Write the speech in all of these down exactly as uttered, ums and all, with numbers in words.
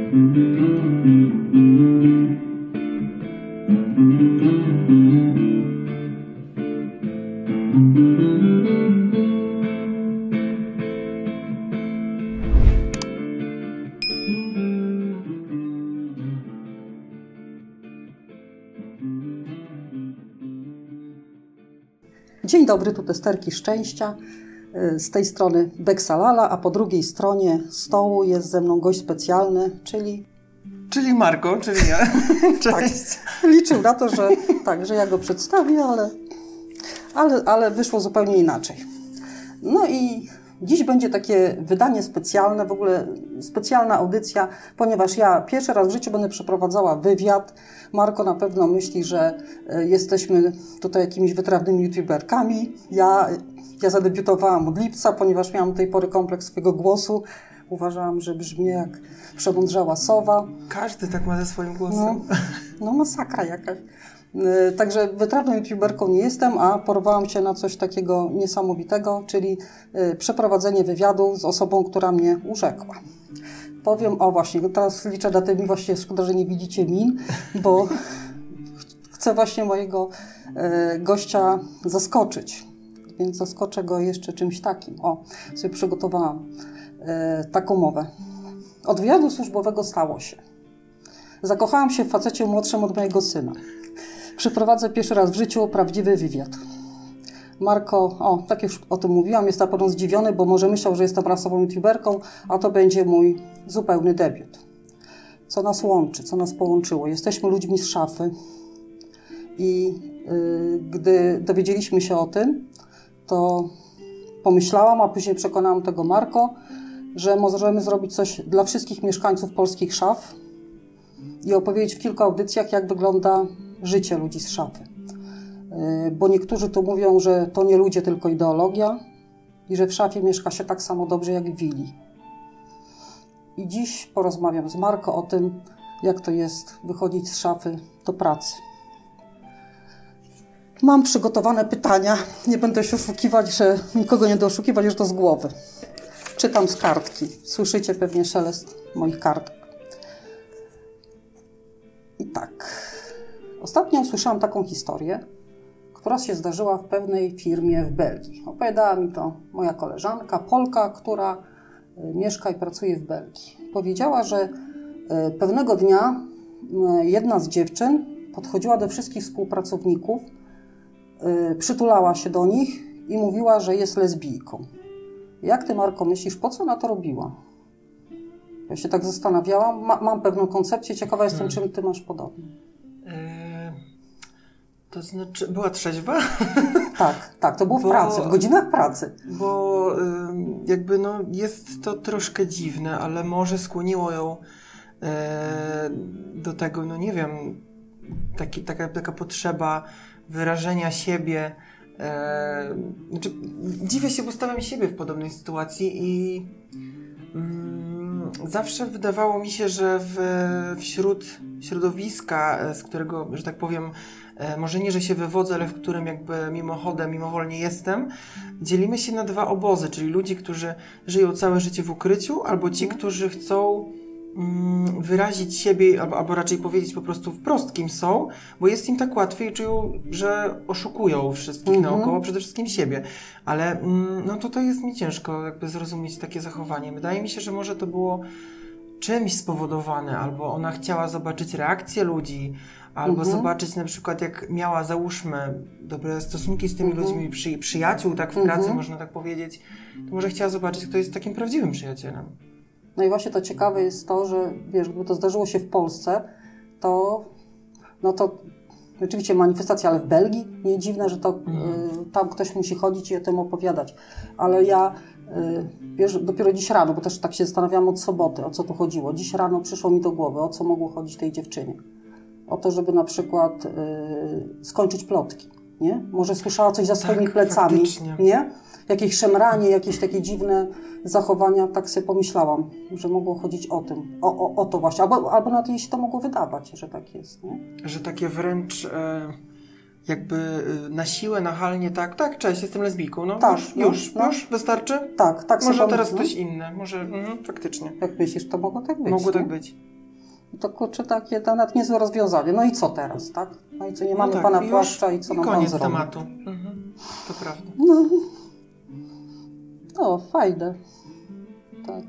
Dzień dobry, tu testerki szczęścia. Z tej strony Beksalala, a po drugiej stronie stołu jest ze mną gość specjalny, czyli... Czyli Marko, czyli ja. Cześć. Tak, liczył na to, że, tak, że ja go przedstawię, ale, ale, ale wyszło zupełnie inaczej. No i dziś będzie takie wydanie specjalne, w ogóle specjalna audycja, ponieważ ja pierwszy raz w życiu będę przeprowadzała wywiad. Marko na pewno myśli, że jesteśmy tutaj jakimiś wytrawnymi youtuberkami. Ja, ja zadebiutowałam od lipca, ponieważ miałam do tej pory kompleks swojego głosu. Uważałam, że brzmi jak przemądrzała sowa. Każdy tak ma ze swoim głosem. No, no masakra jakaś. Także wytrawną youtuberką nie jestem, a porwałam się na coś takiego niesamowitego, czyli przeprowadzenie wywiadu z osobą, która mnie urzekła. Powiem, o właśnie, teraz liczę na tym, właśnie szkoda, że nie widzicie min, bo chcę właśnie mojego gościa zaskoczyć, więc zaskoczę go jeszcze czymś takim. O, sobie przygotowałam taką mowę. Od wywiadu służbowego stało się. Zakochałam się w facecie młodszym od mojego syna. Przeprowadzę pierwszy raz w życiu prawdziwy wywiad. Marko, o, tak już o tym mówiłam, jest na pewno zdziwiony, bo może myślał, że jestem rasową youtuberką, a to będzie mój zupełny debiut. Co nas łączy, co nas połączyło? Jesteśmy ludźmi z szafy i yy, gdy dowiedzieliśmy się o tym, to pomyślałam, a później przekonałam tego Marko, że możemy zrobić coś dla wszystkich mieszkańców polskich szaf i opowiedzieć w kilku audycjach, jak wygląda życie ludzi z szafy. Bo niektórzy tu mówią, że to nie ludzie, tylko ideologia i że w szafie mieszka się tak samo dobrze jak w willi. I dziś porozmawiam z Marko o tym, jak to jest wychodzić z szafy do pracy. Mam przygotowane pytania. Nie będę się oszukiwać, że nikogo nie będę oszukiwać, że to z głowy. Czytam z kartki. Słyszycie pewnie szelest moich kartek. I tak. Ostatnio usłyszałam taką historię, która się zdarzyła w pewnej firmie w Belgii. Opowiadała mi to moja koleżanka, Polka, która mieszka i pracuje w Belgii. Powiedziała, że pewnego dnia jedna z dziewczyn podchodziła do wszystkich współpracowników, przytulała się do nich i mówiła, że jest lesbijką. Jak ty, Marko, myślisz, po co ona to robiła? Ja się tak zastanawiałam. Ma, mam pewną koncepcję. Ciekawa jestem, hmm. czym ty masz podobnie. Eee, to znaczy, była trzeźwa? Tak, tak. To było w bo, pracy, w godzinach pracy. Bo y, jakby no jest to troszkę dziwne, ale może skłoniło ją y, do tego, no nie wiem, taki, taka, taka potrzeba wyrażenia siebie. Y, znaczy, dziwię się, bo stawiam siebie w podobnej sytuacji i zawsze wydawało mi się, że w, wśród środowiska, z którego, że tak powiem, może nie, że się wywodzę, ale w którym jakby mimochodem, mimowolnie jestem, dzielimy się na dwa obozy, czyli ludzi, którzy żyją całe życie w ukryciu, albo ci, którzy chcą mm, wyrazić siebie, albo, albo raczej powiedzieć po prostu wprost, kim są, bo jest im tak łatwiej i czują, że oszukują wszystkich mm-hmm. naokoło, przede wszystkim siebie. Ale mm, no to to jest mi ciężko jakby zrozumieć takie zachowanie. Wydaje mi się, że może to było czymś spowodowane, albo ona chciała zobaczyć reakcję ludzi, albo mm-hmm. zobaczyć na przykład, jak miała, załóżmy, dobre stosunki z tymi mm-hmm. ludźmi, przy, przyjaciół, tak w pracy mm-hmm. można tak powiedzieć, to może chciała zobaczyć, kto jest takim prawdziwym przyjacielem. No i właśnie to ciekawe jest to, że wiesz, gdyby to zdarzyło się w Polsce, to no to oczywiście manifestacja, ale w Belgii nie dziwne, że to mm. y, tam ktoś musi chodzić i o tym opowiadać. Ale ja y, wiesz, dopiero dziś rano, bo też tak się zastanawiałam od soboty, o co tu chodziło. Dziś rano przyszło mi do głowy, o co mogło chodzić tej dziewczynie. O to, żeby na przykład y, skończyć plotki, nie? Może słyszała coś za swoimi tak, plecami, faktycznie. Nie? Jakieś szemranie, jakieś takie dziwne zachowania, tak sobie pomyślałam, że mogło chodzić o tym, o, o, o to właśnie, albo, albo nawet jej się to mogło wydawać, że tak jest, nie? Że takie wręcz e, jakby e, na siłę, nachalnie, tak, tak, cześć, jestem lesbijką, no tak, już, no, już, no. już, wystarczy? Tak, tak. Może teraz ktoś inny, może, mm, faktycznie. Jak myślisz, to mogło tak być? Mogło nie? tak być. To kurczę, takie nawet niezłe rozwiązanie. No i co teraz, tak? No i co, nie mamy no tak, pana już płaszcza i co i nam koniec pan zrobi? tematu. Mhm. To prawda. No. no, fajne. Tak.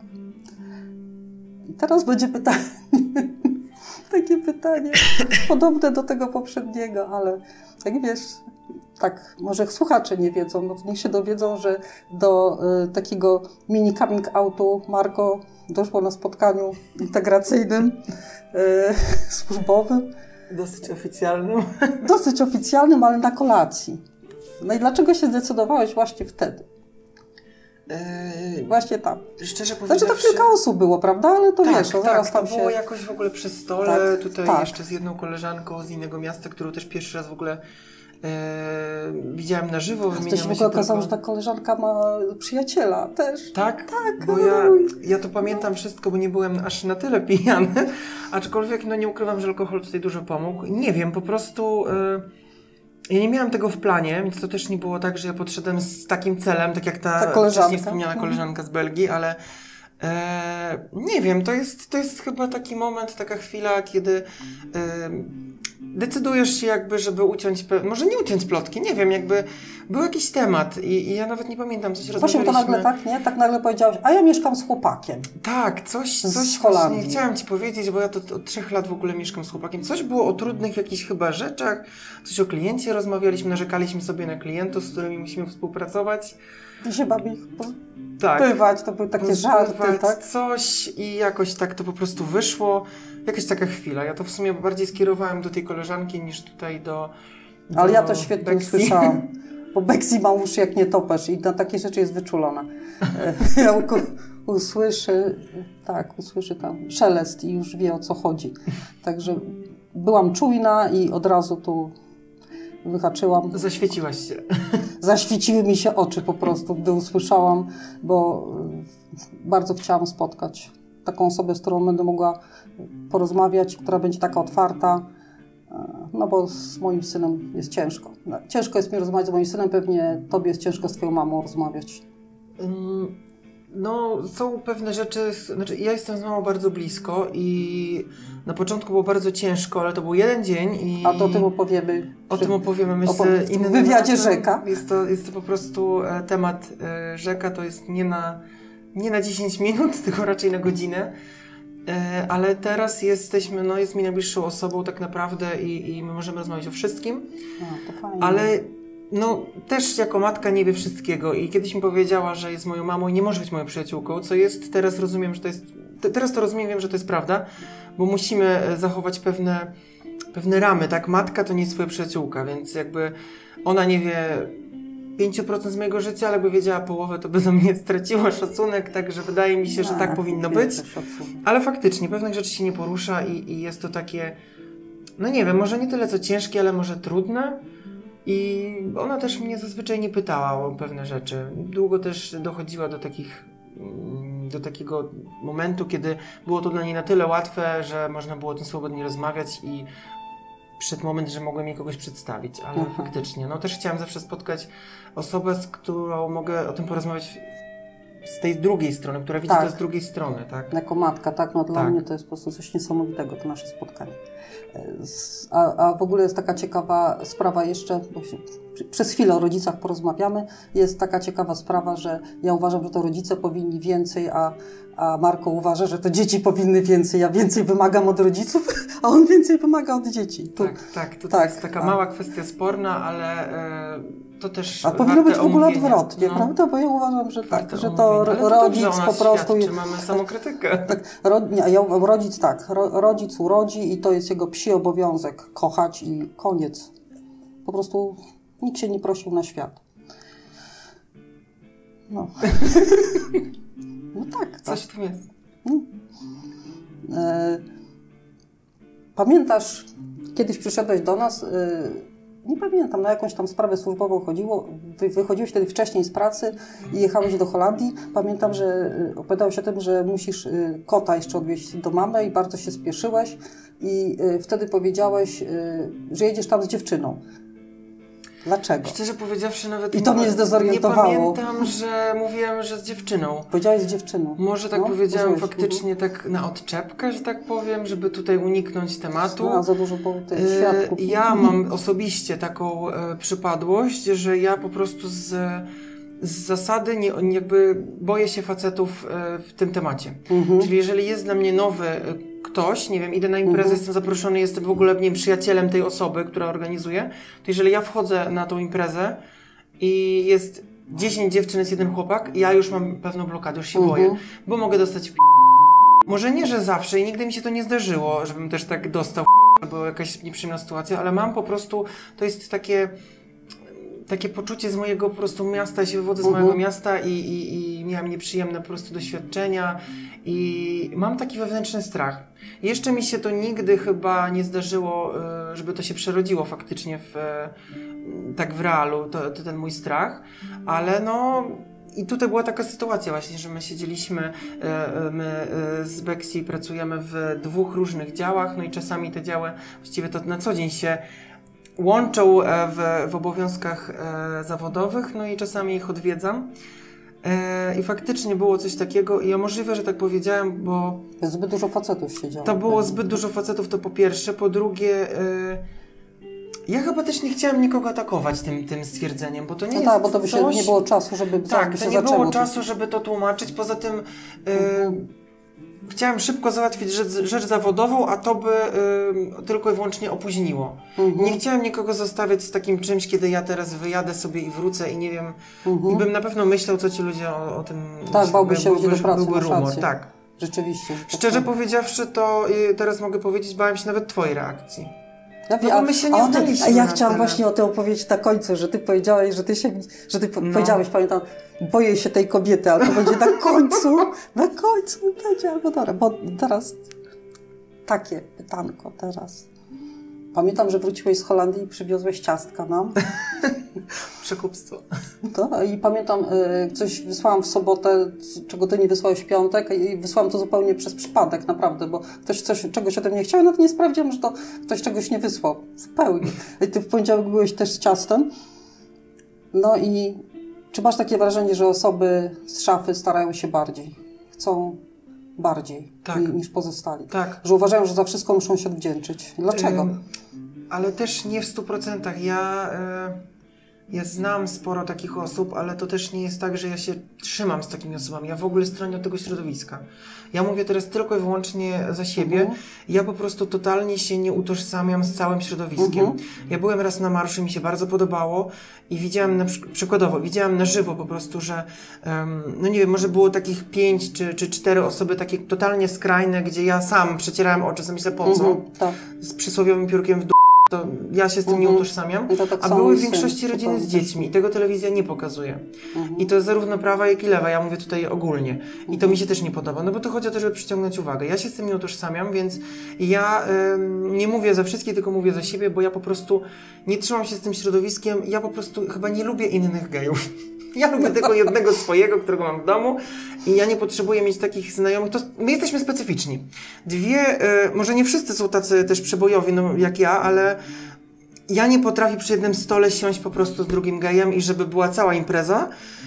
I teraz będzie pytanie. Takie pytanie podobne do tego poprzedniego, ale jak wiesz, tak, może słuchacze nie wiedzą, no to niech się dowiedzą, że do y, takiego mini coming outu Marko doszło na spotkaniu integracyjnym, y, służbowym. Dosyć oficjalnym. Dosyć oficjalnym, ale na kolacji. No i dlaczego się zdecydowałeś właśnie wtedy? Yy, Właśnie tam. Szczerze Znaczy to powiedziawszy... kilka osób było, prawda? Ale to tak, wiesz, no tak, zaraz tam to się... było jakoś w ogóle przy stole, Tak, tutaj tak. jeszcze z jedną koleżanką z innego miasta, którą też pierwszy raz w ogóle e, widziałam na żywo. To się w ogóle okazało, że ta koleżanka ma przyjaciela też. Tak? Tak, Bo no, ja, no. ja to pamiętam wszystko, bo nie byłem aż na tyle pijany, aczkolwiek no nie ukrywam, że alkohol tutaj dużo pomógł. Nie wiem, po prostu... E, ja nie miałam tego w planie, więc to też nie było tak, że ja podszedłem z takim celem, tak jak ta, ta wcześniej wspomniana koleżanka z Belgii, ale e, nie wiem, to jest, to jest chyba taki moment, taka chwila, kiedy e, decydujesz się jakby, żeby uciąć, pe- może nie uciąć plotki, nie wiem, jakby był jakiś temat i, i ja nawet nie pamiętam, coś Właśnie rozmawialiśmy. to nagle tak, nie? Tak nagle powiedziałeś, a ja mieszkam z chłopakiem. Tak, coś, Z coś Holandii. właśnie chciałam Ci powiedzieć, bo ja to od trzech lat w ogóle mieszkam z chłopakiem. Coś było o trudnych jakichś chyba rzeczach, coś o kliencie rozmawialiśmy, narzekaliśmy sobie na klientów, z którymi musimy współpracować. Ty się bawi Tak. pozbywać, to były takie żarty, tak? Coś i jakoś tak to po prostu wyszło. Jakaś taka chwila. Ja to w sumie bardziej skierowałem do tej koleżanki niż tutaj do, do Ale ja to świetnie Beksy. usłyszałam. Bo Beksy ma uszy jak nietoperz i na takie rzeczy jest wyczulona. Ja u- usłyszy, tak, usłyszy tam szelest i już wie, o co chodzi. Także byłam czujna i od razu tu wyhaczyłam. Zaświeciłaś się. Zaświeciły mi się oczy po prostu, gdy usłyszałam, bo y, bardzo chciałam spotkać taką osobę, z którą będę mogła porozmawiać, która będzie taka otwarta, y, no bo z moim synem jest ciężko. No, ciężko jest mi rozmawiać z moim synem, pewnie tobie jest ciężko z twoją mamą rozmawiać. Mm, No, są pewne rzeczy, znaczy ja jestem z mamą bardzo blisko i na początku było bardzo ciężko, ale to był jeden dzień i... A to o tym opowiemy. O tym opowiemy, myślę, opowie- w innym wywiadzie razem. Rzeka. Jest to, jest to po prostu e, temat e, rzeka, to jest nie na, nie na dziesięć minut, tylko raczej na godzinę. E, ale teraz jesteśmy, no jest mi najbliższą osobą tak naprawdę i, i my możemy rozmawiać o wszystkim. A, to fajnie. Ale no też jako matka nie wie wszystkiego i kiedyś mi powiedziała, że jest moją mamą i nie może być moją przyjaciółką, co jest, teraz rozumiem, że to jest, te, teraz to rozumiem, wiem, że to jest prawda, bo musimy e, zachować pewne, pewne ramy, tak? Matka to nie jest twoja przyjaciółka, więc jakby ona nie wie pięć procent z mojego życia, ale by wiedziała połowę, to by do mnie straciła szacunek, także wydaje mi się, że tak A, powinno wielce być. szacunek. Ale faktycznie, pewnych rzeczy się nie porusza i, i jest to takie, no nie wiem, może nie tyle co ciężkie, ale może trudne. I ona też mnie zazwyczaj nie pytała o pewne rzeczy. Długo też dochodziła do takich, mm, do takiego momentu, kiedy było to dla niej na tyle łatwe, że można było o tym swobodnie rozmawiać i przyszedł moment, że mogłem jej kogoś przedstawić, ale Mhm. faktycznie, no też chciałam zawsze spotkać osobę, z którą mogę o tym porozmawiać z tej drugiej strony, która widzi Tak. to z drugiej strony, tak? Jako matka, tak? No dla Tak. mnie to jest po prostu coś niesamowitego, to nasze spotkanie. Z- A, a w ogóle jest taka ciekawa sprawa jeszcze, bo się, przy- przez chwilę o rodzicach porozmawiamy, jest taka ciekawa sprawa, że ja uważam, że to rodzice powinni więcej, a, a Marko uważa, że to dzieci powinny więcej. Ja więcej wymagam od rodziców, a on więcej wymaga od dzieci. To, Tak, tak, to tak, jest taka tak. mała kwestia sporna, ale e, to też A powinno być w ogóle omówienia. odwrotnie, No. prawda? Bo ja uważam, że tak, Warte że to omówienia. Ale ro- to rodzic dobrze o nas po prostu... świadczy, mamy samokrytykę. Tak, ro, nie, ja, rodzic tak, ro, rodzic urodzi i to jest jego psi obowiązek kochać i koniec. Po prostu nikt się nie prosił na świat. No. No tak. tak. Coś w tym jest. E, pamiętasz, kiedyś przyszedłeś do nas, e, nie pamiętam, na jakąś tam sprawę służbową chodziło, wy, wychodziłeś wtedy wcześniej z pracy i jechałeś do Holandii. Pamiętam, że e, opowiadałeś o tym, że musisz e, kota jeszcze odwieźć do mamy i bardzo się spieszyłeś i e, wtedy powiedziałeś, e, że jedziesz tam z dziewczyną. Dlaczego? Szczerze powiedziawszy nawet... I to mnie zdezorientowało. Nie pamiętam, że mówiłam, że z dziewczyną. Powiedziałeś z dziewczyną. Może tak no, powiedziałam powiedziałeś. faktycznie mhm. tak na odczepkę, że tak powiem, żeby tutaj uniknąć tematu. No, za dużo było tych świadków. Ja mam osobiście taką e, przypadłość, że ja po prostu z, z zasady nie, jakby boję się facetów e, w tym temacie. Mhm. Czyli jeżeli jest dla mnie nowy ktoś, nie wiem, idę na imprezę, mhm. jestem zaproszony, jestem w ogóle, nie wiem, przyjacielem tej osoby, która organizuje, to jeżeli ja wchodzę na tą imprezę i jest dziesięć dziewczyn, jest jeden chłopak, ja już mam pewną blokadę, już się mhm. boję, bo mogę dostać p***. Może nie, że zawsze i nigdy mi się to nie zdarzyło, żebym też tak dostał p***, była jakaś nieprzyjemna sytuacja, ale mam po prostu, to jest takie takie poczucie z mojego po prostu miasta, ja się wywodzę z uh-huh. mojego miasta i, i, i miałam nieprzyjemne po prostu doświadczenia i mam taki wewnętrzny strach. Jeszcze mi się to nigdy chyba nie zdarzyło, żeby to się przerodziło faktycznie w, tak w realu, to, to ten mój strach, ale no i tutaj była taka sytuacja właśnie, że my siedzieliśmy, my z Beksy pracujemy w dwóch różnych działach, no i czasami te działy, właściwie to na co dzień się łączą w, w obowiązkach e, zawodowych, no i czasami ich odwiedzam. E, I faktycznie było coś takiego i ja możliwe, że tak powiedziałem, bo... Zbyt dużo facetów siedziało. To było zbyt dużo facetów, to po pierwsze. Po drugie, e, ja chyba też nie chciałam nikogo atakować tym, tym stwierdzeniem, bo to nie no jest tak, bo to by się coś... nie było czasu, żeby Tak, by to się nie było zaczęło czasu, żeby to tłumaczyć. Poza tym... E, mhm. Chciałem szybko załatwić rzecz, rzecz zawodową, a to by y, tylko i wyłącznie opóźniło. Mhm. Nie chciałem nikogo zostawiać z takim czymś, kiedy ja teraz wyjadę sobie i wrócę i nie wiem, mhm. i bym na pewno myślał, co ci ludzie o, o tym... Tak, bałby się ludzie do pracy, byłby rumor, tak. Rzeczywiście. Szczerze tak powiedziawszy, to y, teraz mogę powiedzieć, bałem się nawet twojej reakcji. Ja wiem, no, my się nie a, a ja chciałam właśnie o tym opowiedzieć na końcu, że ty powiedziałeś, że ty się, że ty no. powiedziałeś, pamiętam, boję się tej kobiety, ale to będzie na końcu, na końcu powiedziałam, no dobra, bo teraz takie pytanko teraz. Pamiętam, że wróciłeś z Holandii i przywiozłeś ciastka nam. Przekupstwo. To, i pamiętam, y, coś wysłałam w sobotę, czego ty nie wysłałeś w piątek i wysłałam to zupełnie przez przypadek, naprawdę, bo ktoś coś, czegoś ode mnie chciał, no to nie sprawdziłam, że to ktoś czegoś nie wysłał. Zupełnie. I ty w poniedziałek byłeś też z ciastem. No i czy masz takie wrażenie, że osoby z szafy starają się bardziej? Chcą bardziej tak. niż pozostali? Tak. Że uważają, że za wszystko muszą się odwdzięczyć. Dlaczego? Ym, ale też nie w stu procentach. Ja... Y... Ja znam sporo takich osób, ale to też nie jest tak, że ja się trzymam z takimi osobami. Ja w ogóle stronię od tego środowiska. Ja mówię teraz tylko i wyłącznie za siebie. Mhm. Ja po prostu totalnie się nie utożsamiam z całym środowiskiem. Mhm. Ja byłem raz na marszu, mi się bardzo podobało i widziałam, na przy... przykładowo, widziałam na żywo po prostu, że um, no nie wiem, może było takich pięć czy, czy cztery osoby takie totalnie skrajne, gdzie ja sam przecierałem oczy, sobie myślę, po co? Mhm, tak. Z przysłowiowym piórkiem w dół. To ja się z tym nie utożsamiam, tak a były w większości syn, rodziny z dziećmi i tego telewizja nie pokazuje. Mhm. I to jest zarówno prawa, jak i lewa, ja mówię tutaj ogólnie. I to mi się też nie podoba, no bo to chodzi o to, żeby przyciągnąć uwagę. Ja się z tym nie utożsamiam, więc ja ym, nie mówię za wszystkich, tylko mówię za siebie, bo ja po prostu nie trzymam się z tym środowiskiem, ja po prostu chyba nie lubię innych gejów. Ja lubię tylko jednego swojego, którego mam w domu i ja nie potrzebuję mieć takich znajomych. To my jesteśmy specyficzni. Dwie, y, może nie wszyscy są tacy też przebojowi, no, jak ja, ale ja nie potrafię przy jednym stole siąść po prostu z drugim gejem i żeby była cała impreza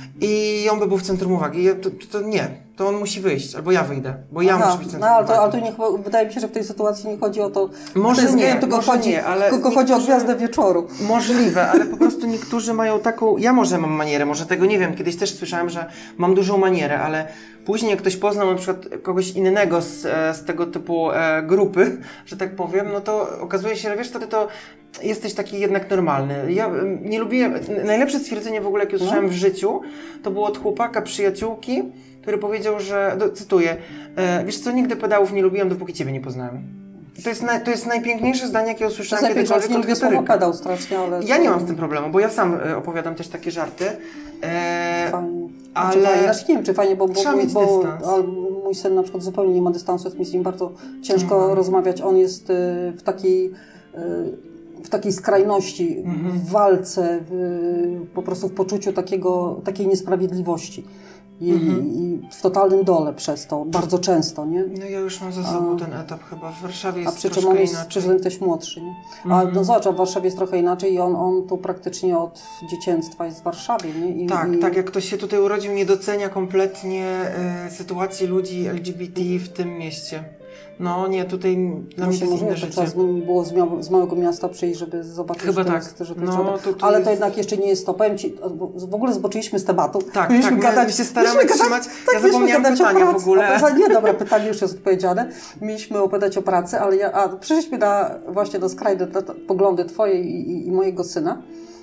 i on by był w centrum uwagi. Ja, to, to, to nie. To on musi wyjść, albo ja wyjdę, bo ja Aha, muszę być centrum no, ale to, uwagi. Ale to nie, wydaje mi się, że w tej sytuacji nie chodzi o to, może to jest nie, gejem, tylko może chodzi, nie, ale tylko chodzi o gwiazdę wieczoru. Możliwe, ale po prostu niektórzy mają taką, ja może mam manierę, może tego nie wiem, kiedyś też słyszałem, że mam dużą manierę, ale później jak ktoś poznał na przykład kogoś innego z, z tego typu e, grupy, że tak powiem, no to okazuje się, że wiesz, wtedy to jesteś taki jednak normalny. Ja nie lubiłem, najlepsze stwierdzenie w ogóle, jakie usłyszałem w życiu, to było od chłopaka, przyjaciółki, który powiedział, że, do, cytuję, e, wiesz co, nigdy pedałów nie lubiłem, dopóki ciebie nie poznałem. To jest, na, to jest najpiękniejsze zdanie, jakie usłyszałem kiedykolwiek nie lubię słowa pedał strasznie, ale... Ja nie mam z tym problemu, bo ja sam e, opowiadam też takie żarty. E, fajnie. Ale... Fajnie. Znaczy, nie wiem, czy fajnie, bo, bo, Trzeba mieć bo dystans. mój syn na przykład zupełnie nie ma dystansu, jest mi z nim bardzo ciężko mhm. rozmawiać. On jest y, w takiej... Y, w takiej skrajności, mhm. w walce, w, po prostu w poczuciu takiego, takiej niesprawiedliwości. i, mhm. i w totalnym dole przez to, bardzo często, nie? No ja już mam za sobą a, ten etap chyba, w Warszawie jest a przy czym on jest inaczej. ktoś młodszy, nie? A mhm. no zobacz, a w Warszawie jest trochę inaczej i on, on tu praktycznie od dzieciństwa jest w Warszawie, nie? I, tak, i... tak, jak ktoś się tutaj urodził, nie docenia kompletnie y, sytuacji ludzi L G B T w tym mieście. No nie, tutaj dla mnie to jest inne życie. Trzeba było z, mia- z małego miasta przyjść, żeby zobaczyć, Chyba że to tak. jest, że to no, jest to, to ale jest... to jednak jeszcze nie jest to. Powiem Ci, w ogóle zboczyliśmy z tematu. Tak, mieliśmy tak, gadać, my się staramy trzymać. Tak, ja zapomniałam pytania w ogóle. A, nie, dobra, pytanie już jest odpowiedziane. Mieliśmy opowiadać o pracy, ale ja, a, przyszliśmy na, właśnie do skrajne poglądy Twoje i, i, i mojego syna.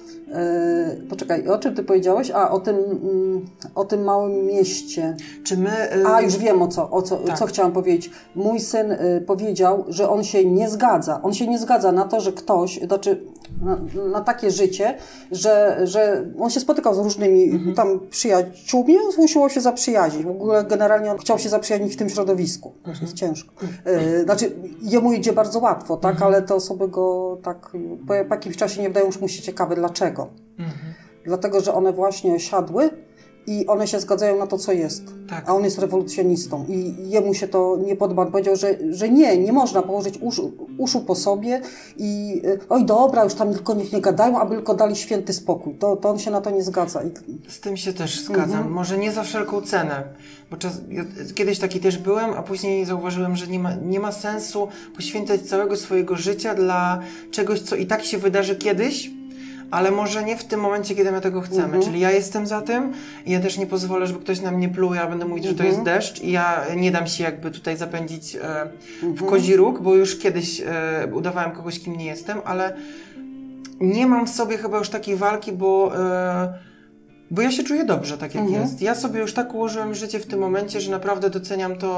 Yy, poczekaj, o czym Ty powiedziałeś? A, o tym, mm, o tym małym mieście. Czy my... Yy... A, już wiem o co, o co, tak. co chciałam powiedzieć. Mój syn y, powiedział, że on się nie zgadza. On się nie zgadza na to, że ktoś, znaczy na, na takie życie, że, że on się spotykał z różnymi mhm. tam przyjaciółmi, usiłował się zaprzyjaźnić. W ogóle generalnie on chciał się zaprzyjaźnić w tym środowisku. Mhm. To jest ciężko. Y, znaczy, jemu idzie bardzo łatwo, tak? Mhm. Ale te osoby go tak po jakimś czasie nie wydają, już mu się ciekawe dlaczego. Mhm. Dlatego, że one właśnie osiadły i one się zgadzają na to, co jest. Tak. A on jest rewolucjonistą i jemu się to nie podoba. On powiedział, że, że nie, nie można położyć uszu, uszu po sobie i oj dobra, już tam tylko niech nie gadają, aby tylko dali święty spokój. To, to on się na to nie zgadza. I... Z tym się też zgadzam. Mhm. Może nie za wszelką cenę. Bo czas, ja kiedyś taki też byłem, a później zauważyłem, że nie ma, nie ma sensu poświęcać całego swojego życia dla czegoś, co i tak się wydarzy kiedyś, ale może nie w tym momencie, kiedy my tego chcemy. Mhm. Czyli ja jestem za tym i ja też nie pozwolę, żeby ktoś na mnie pluł, ja będę mówić, mhm. że to jest deszcz i ja nie dam się jakby tutaj zapędzić e, mhm. w kozi róg, bo już kiedyś e, udawałem kogoś, kim nie jestem, ale nie mam w sobie chyba już takiej walki, bo, e, bo ja się czuję dobrze, tak jak mhm. jest. Ja sobie już tak ułożyłem życie w tym momencie, że naprawdę doceniam to,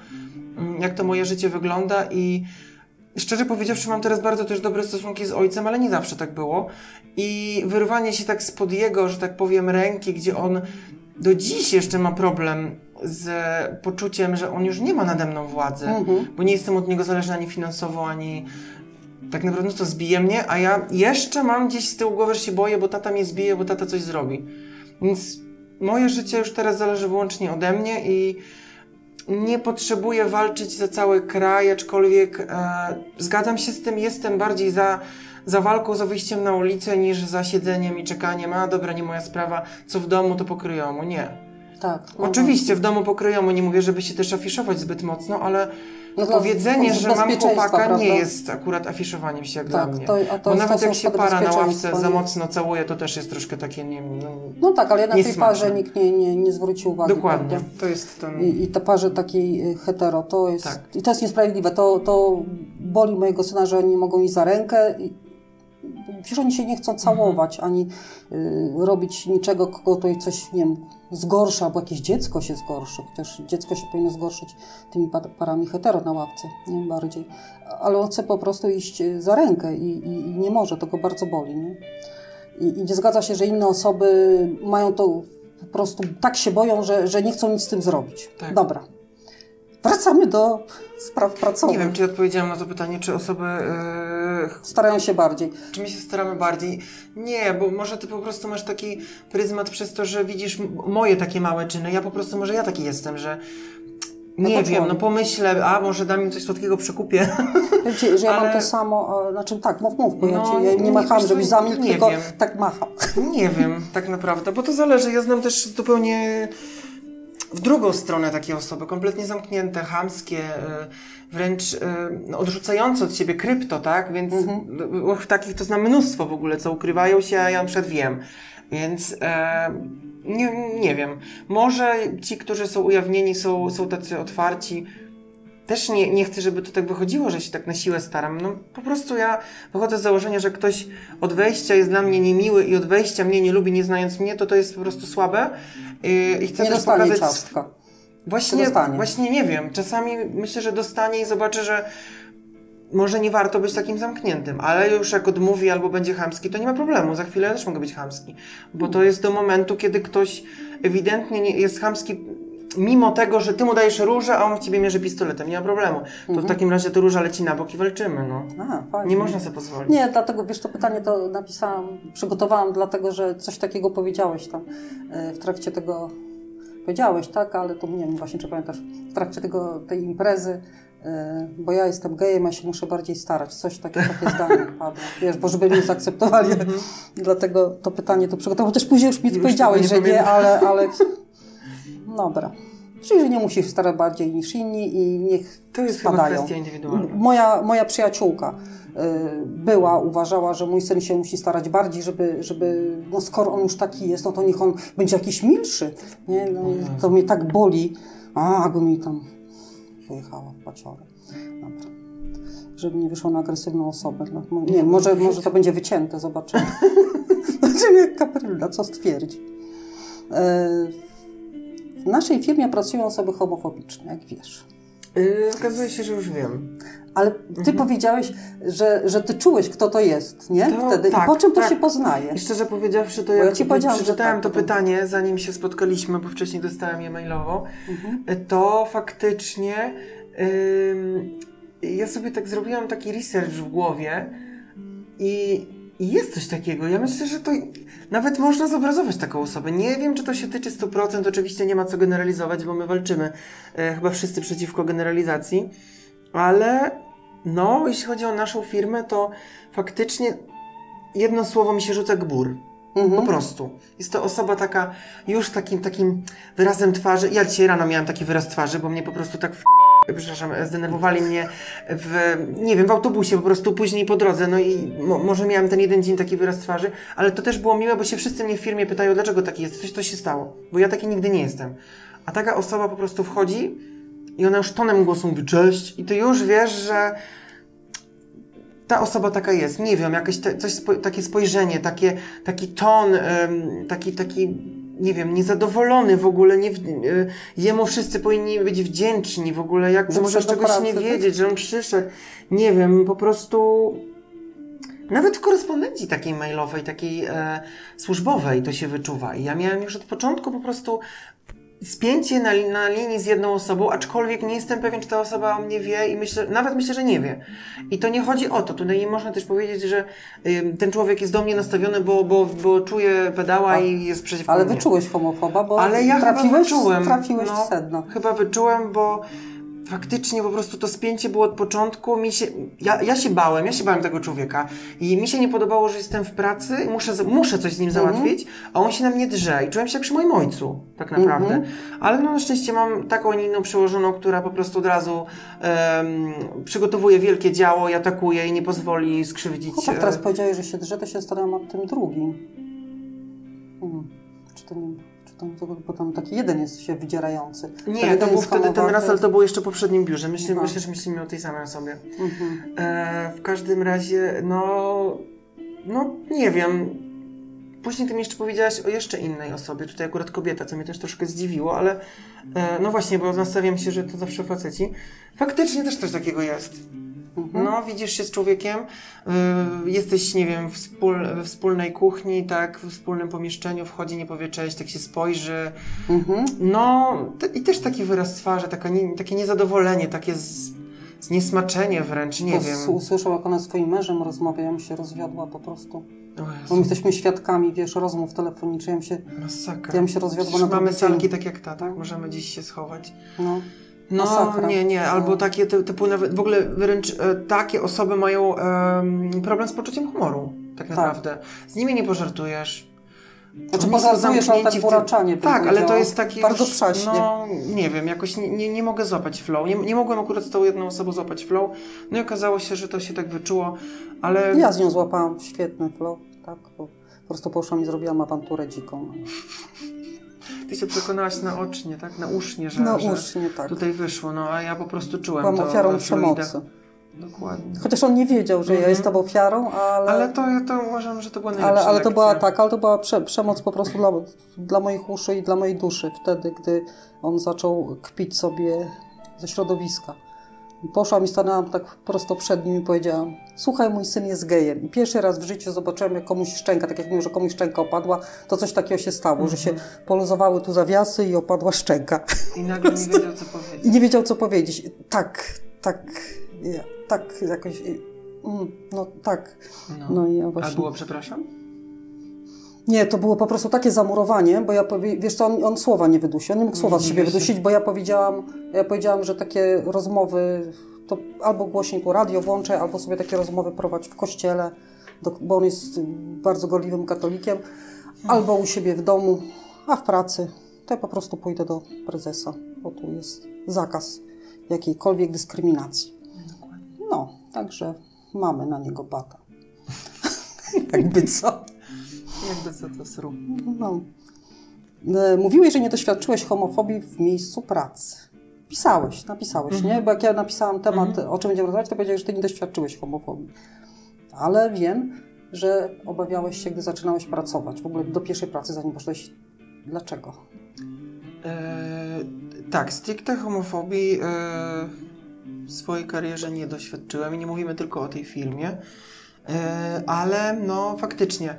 e, jak to moje życie wygląda i szczerze powiedziawszy, mam teraz bardzo też dobre stosunki z ojcem, ale nie zawsze tak było. I wyrwanie się tak spod jego, że tak powiem, ręki, gdzie on do dziś jeszcze ma problem z poczuciem, że on już nie ma nade mną władzy, mhm. bo nie jestem od niego zależna ani finansowo, ani tak naprawdę to zbije mnie, a ja jeszcze mam gdzieś z tyłu głowy, że się boję, bo tata mnie zbije, bo tata coś zrobi. Więc moje życie już teraz zależy wyłącznie ode mnie i nie potrzebuję walczyć za cały kraj, aczkolwiek e, zgadzam się z tym, jestem bardziej za, za walką, za wyjściem na ulicę, niż za siedzeniem i czekaniem, a dobra, nie moja sprawa, co w domu, to pokryjomu. Nie. Tak. Oczywiście w domu pokryjomu, nie mówię, żeby się też afiszować zbyt mocno, ale no powiedzenie, że mam chłopaka, prawda? Nie jest akurat afiszowaniem się jak tak, dla mnie. To, a to bo nawet jak się para na ławce za mocno całuje, to też jest troszkę takie nie no, no tak, ale na tej parze nikt nie, nie, nie zwróci uwagi. Dokładnie. Prawda? To jest ten... I, I ta parze takiej hetero, to jest, tak. i to jest niesprawiedliwe. To, to boli mojego syna, że nie mogą iść za rękę. Przecież oni się nie chcą całować, mhm. ani y, robić niczego, kogo to coś, nie wiem, zgorsza, albo jakieś dziecko się zgorszy, chociaż dziecko się powinno zgorszyć tymi parami hetero na ławce, nie bardziej. Ale on chce po prostu iść za rękę i, i, i nie może, to go bardzo boli, nie? I, I nie zgadza się, że inne osoby mają to po prostu, tak się boją, że, że nie chcą nic z tym zrobić. Tak. Dobra. Wracamy do spraw pracowych. Nie wiem, czy odpowiedziałam na to pytanie, czy osoby... Yy... Starają się bardziej. Czy my się staramy bardziej? Nie, bo może ty po prostu masz taki pryzmat przez to, że widzisz moje takie małe czyny. Ja po prostu, może ja taki jestem, że nie no wiem, no pomyślę, a może dam im coś słodkiego, przekupię. Wiem ci, że ja ale... mam to samo, znaczy tak, mów, mów, bo no, ja, ci, ja nie, nie macham, żebyś zamilkł, tylko wiem. Tak macham. Nie wiem, tak naprawdę, bo to zależy. Ja znam też zupełnie... w drugą stronę takie osoby, kompletnie zamknięte, chamskie, wręcz no, odrzucające od siebie krypto, tak? Więc mm-hmm. takich to znam mnóstwo w ogóle, co ukrywają się, a ja na przykład wiem. Więc e, nie, nie wiem. Może ci, którzy są ujawnieni, są, są tacy otwarci. Też nie, nie chcę, żeby to tak wychodziło, że się tak na siłę staram. No po prostu ja wychodzę z założenia, że ktoś od wejścia jest dla mnie niemiły i od wejścia mnie nie lubi, nie znając mnie, to to jest po prostu słabe. I, i chcę nie też pokazać... ciastka. Właśnie, właśnie nie wiem. Czasami myślę, że dostanie i zobaczę, że może nie warto być takim zamkniętym, ale już jak odmówi albo będzie chamski, to nie ma problemu. Za chwilę ja też mogę być chamski. Bo to jest do momentu, kiedy ktoś ewidentnie nie jest chamski, mimo tego, że ty mu dajesz różę, a on w ciebie mierzy pistoletem. Nie ma problemu. To mhm. w takim razie ta róża leci na bok i walczymy. No. A, nie można sobie pozwolić. Nie, dlatego, wiesz, to pytanie to napisałam, przygotowałam, dlatego, że coś takiego powiedziałeś tam w trakcie tego powiedziałeś, tak, ale to nie wiem, właśnie czy pamiętasz, w trakcie tego, tej imprezy, yy, bo ja jestem gejem, ja się muszę bardziej starać. Coś takie, takie zdanie padło, wiesz, bo żeby mnie zaakceptowali. Mm-hmm. Dlatego to pytanie to przygotowałem, chociaż później już mi już powiedziałeś, nie że pamiętam. nie, ale, ale... Dobra. Czyli, że nie musisz starać bardziej niż inni i niech to jest spadają. Chyba kwestia indywidualna. Moja, moja przyjaciółka y, była, uważała, że mój syn się musi starać bardziej, żeby, żeby no skoro on już taki jest, no to niech on będzie jakiś milszy. Nie? No, to mnie tak boli. A, go mi tam wyjechała w paciorę. Dobra. Żeby nie wyszło na agresywną osobę. No, nie, może, może to będzie wycięte, zobaczymy. Zobaczymy jak Kaprylda, co stwierdzi. Y, W naszej firmie pracują osoby homofobiczne, jak wiesz. Yy, okazuje się, że już wiem. Ale ty mhm. powiedziałeś, że, że ty czułeś, kto to jest, nie? To, Wtedy. tak, I po czym to tak. się poznaje? I szczerze powiedziawszy, to bo jak ja ci powiedziałam, przeczytałem tak, to to pytanie, zanim się spotkaliśmy, bo wcześniej dostałem je mailowo, mhm. to faktycznie yy, ja sobie tak zrobiłam taki research w głowie i I jest coś takiego. Ja myślę, że to nawet można zobrazować taką osobę. Nie wiem, czy to się tyczy stu procent. Oczywiście nie ma co generalizować, bo my walczymy e, chyba wszyscy przeciwko generalizacji. Ale no, jeśli chodzi o naszą firmę, to faktycznie jedno słowo mi się rzuca gbur. Mhm. Po prostu. Jest to osoba taka już z takim, takim wyrazem twarzy. Ja dzisiaj rano miałam taki wyraz twarzy, bo mnie po prostu tak w... przepraszam, zdenerwowali mnie w, nie wiem, w autobusie po prostu później po drodze, no i mo, może miałam ten jeden dzień taki wyraz twarzy, ale to też było miłe, bo się wszyscy mnie w firmie pytają, dlaczego taki jest, coś to się stało, bo ja taki nigdy nie jestem. A taka osoba po prostu wchodzi i ona już tonem głosu mówi cześć i ty już wiesz, że ta osoba taka jest, nie wiem, jakieś te, coś, spo, takie spojrzenie, takie, taki ton, um, taki, taki nie wiem, niezadowolony w ogóle, nie, jemu wszyscy powinni być wdzięczni w ogóle, jak to może czegoś pracy, nie wiedzieć, że on przyszedł, nie wiem, po prostu nawet w korespondencji takiej mailowej, takiej e, służbowej to się wyczuwa i ja miałem już od początku po prostu spięcie na, na linii z jedną osobą, aczkolwiek nie jestem pewien, czy ta osoba o mnie wie i myślę, nawet myślę, że nie wie. I to nie chodzi o to. Tutaj nie można też powiedzieć, że y, ten człowiek jest do mnie nastawiony, bo, bo, bo czuje pedała A, i jest przeciwko Ale mnie. wyczułeś homofoba, bo ale ja trafiłeś, chyba wyczułem. trafiłeś no, w sedno. Chyba wyczułem, bo faktycznie po prostu to spięcie było od początku. Mi się, ja, ja się bałem, ja się bałem tego człowieka i mi się nie podobało, że jestem w pracy i muszę, muszę coś z nim załatwić, mm-hmm. a on się na mnie drze i czułem się jak przy moim ojcu, tak naprawdę. Mm-hmm. Ale no na szczęście mam taką, nie inną przełożoną, która po prostu od razu um, przygotowuje wielkie działo i atakuje i nie pozwoli skrzywdzić. Chłopak teraz powiedziałeś, że się drze, to się zastanawiam nad tym drugim. Hmm. Czy to nie... bo tam taki jeden jest się wydzierający. Nie, to był wtedy ten raz, ale to było jeszcze w poprzednim biurze. Myślę, myślę że myślimy o tej samej osobie. Mhm. E, w każdym razie, no, no nie wiem. Później ty mi jeszcze powiedziałaś o jeszcze innej osobie, tutaj akurat kobieta, co mnie też troszkę zdziwiło, ale e, no właśnie, bo nastawiam się, że to zawsze faceci. Faktycznie też coś takiego jest. Mhm. No, widzisz się z człowiekiem, y, jesteś, nie wiem, wspól, we wspólnej kuchni, tak, w wspólnym pomieszczeniu, wchodzi, nie powie cześć, tak się spojrzy. Mhm. No, te, i też taki wyraz twarzy, taka nie, takie niezadowolenie, takie z, zniesmaczenie wręcz, nie to wiem. Usłyszał, jak ona z swoim mężem rozmawia, ja mi się rozwiodła po prostu. Bo my jesteśmy świadkami, wiesz, rozmów telefonicznych, ja mi się, Masakra. ja mi się rozwiodła na mamy salki tak jak ta, tak? Możemy gdzieś się schować. No. No, Masakra. nie, nie, albo takie typu nawet, w ogóle wręcz e, takie osoby mają e, problem z poczuciem humoru, tak naprawdę. Tak. Z nimi nie pożartujesz. Znaczy pożartujesz, ale tak buraczanie. Tak, ale to jest takie... Bardzo przaśnie. No, nie wiem, jakoś nie, nie, nie mogę złapać flow. Nie, nie mogłem akurat z tą jedną osobą złapać flow. No i okazało się, że to się tak wyczuło, ale... Ja z nią złapałam świetny flow, tak, po prostu poszłam i zrobiłam awanturę dziką. Ty się przekonałaś naocznie, tak? Nausznie, że, Nausznie, że tak. tutaj wyszło, no a ja po prostu czułem Byłam to. Byłam ofiarą przemocy. Dokładnie. Chociaż on nie wiedział, że mm-hmm. ja jestem ofiarą, ale... Ale to ja to uważam, że to była najlepsza Ale, ale to lekcja. była tak, ale to była prze, przemoc po prostu dla, dla moich uszu i dla mojej duszy. Wtedy, gdy on zaczął kpić sobie ze środowiska. I poszłam i stanęłam tak prosto przed nim i powiedziałam: słuchaj, mój syn jest gejem. I pierwszy raz w życiu zobaczyłem, jak komuś szczęka, tak jak mówię, że komuś szczęka opadła, to coś takiego się stało, mm-hmm. że się poluzowały tu zawiasy i opadła szczęka. I nagle nie wiedział, co powiedzieć. I nie wiedział, co powiedzieć. Tak, tak, ja, tak jakoś, no tak. No. No i ja właśnie... A było przepraszam? Nie, to było po prostu takie zamurowanie, bo ja powie... wiesz co, on, on słowa nie wydusi, on nie mógł słowa z siebie wydusić, bo ja powiedziałam, ja powiedziałam, że takie rozmowy, to albo głośniku radio włączę, albo sobie takie rozmowy prowadź w kościele, do, bo on jest bardzo gorliwym katolikiem, albo u siebie w domu, a w pracy to ja po prostu pójdę do prezesa, bo tu jest zakaz jakiejkolwiek dyskryminacji. No, także mamy na niego bata. Jakby co? Jakby co to sru. No. Mówiłeś, że nie doświadczyłeś homofobii w miejscu pracy. Pisałeś, napisałeś, mhm. nie? Bo jak ja napisałam temat, mhm. o czym będziemy rozmawiać, to powiedziałeś, że ty nie doświadczyłeś homofobii. Ale wiem, że obawiałeś się, gdy zaczynałeś pracować. W ogóle do pierwszej pracy, zanim poszłeś. Dlaczego? Eee, tak, stricte homofobii eee, w swojej karierze nie doświadczyłem i nie mówimy tylko o tej firmie, eee, ale no faktycznie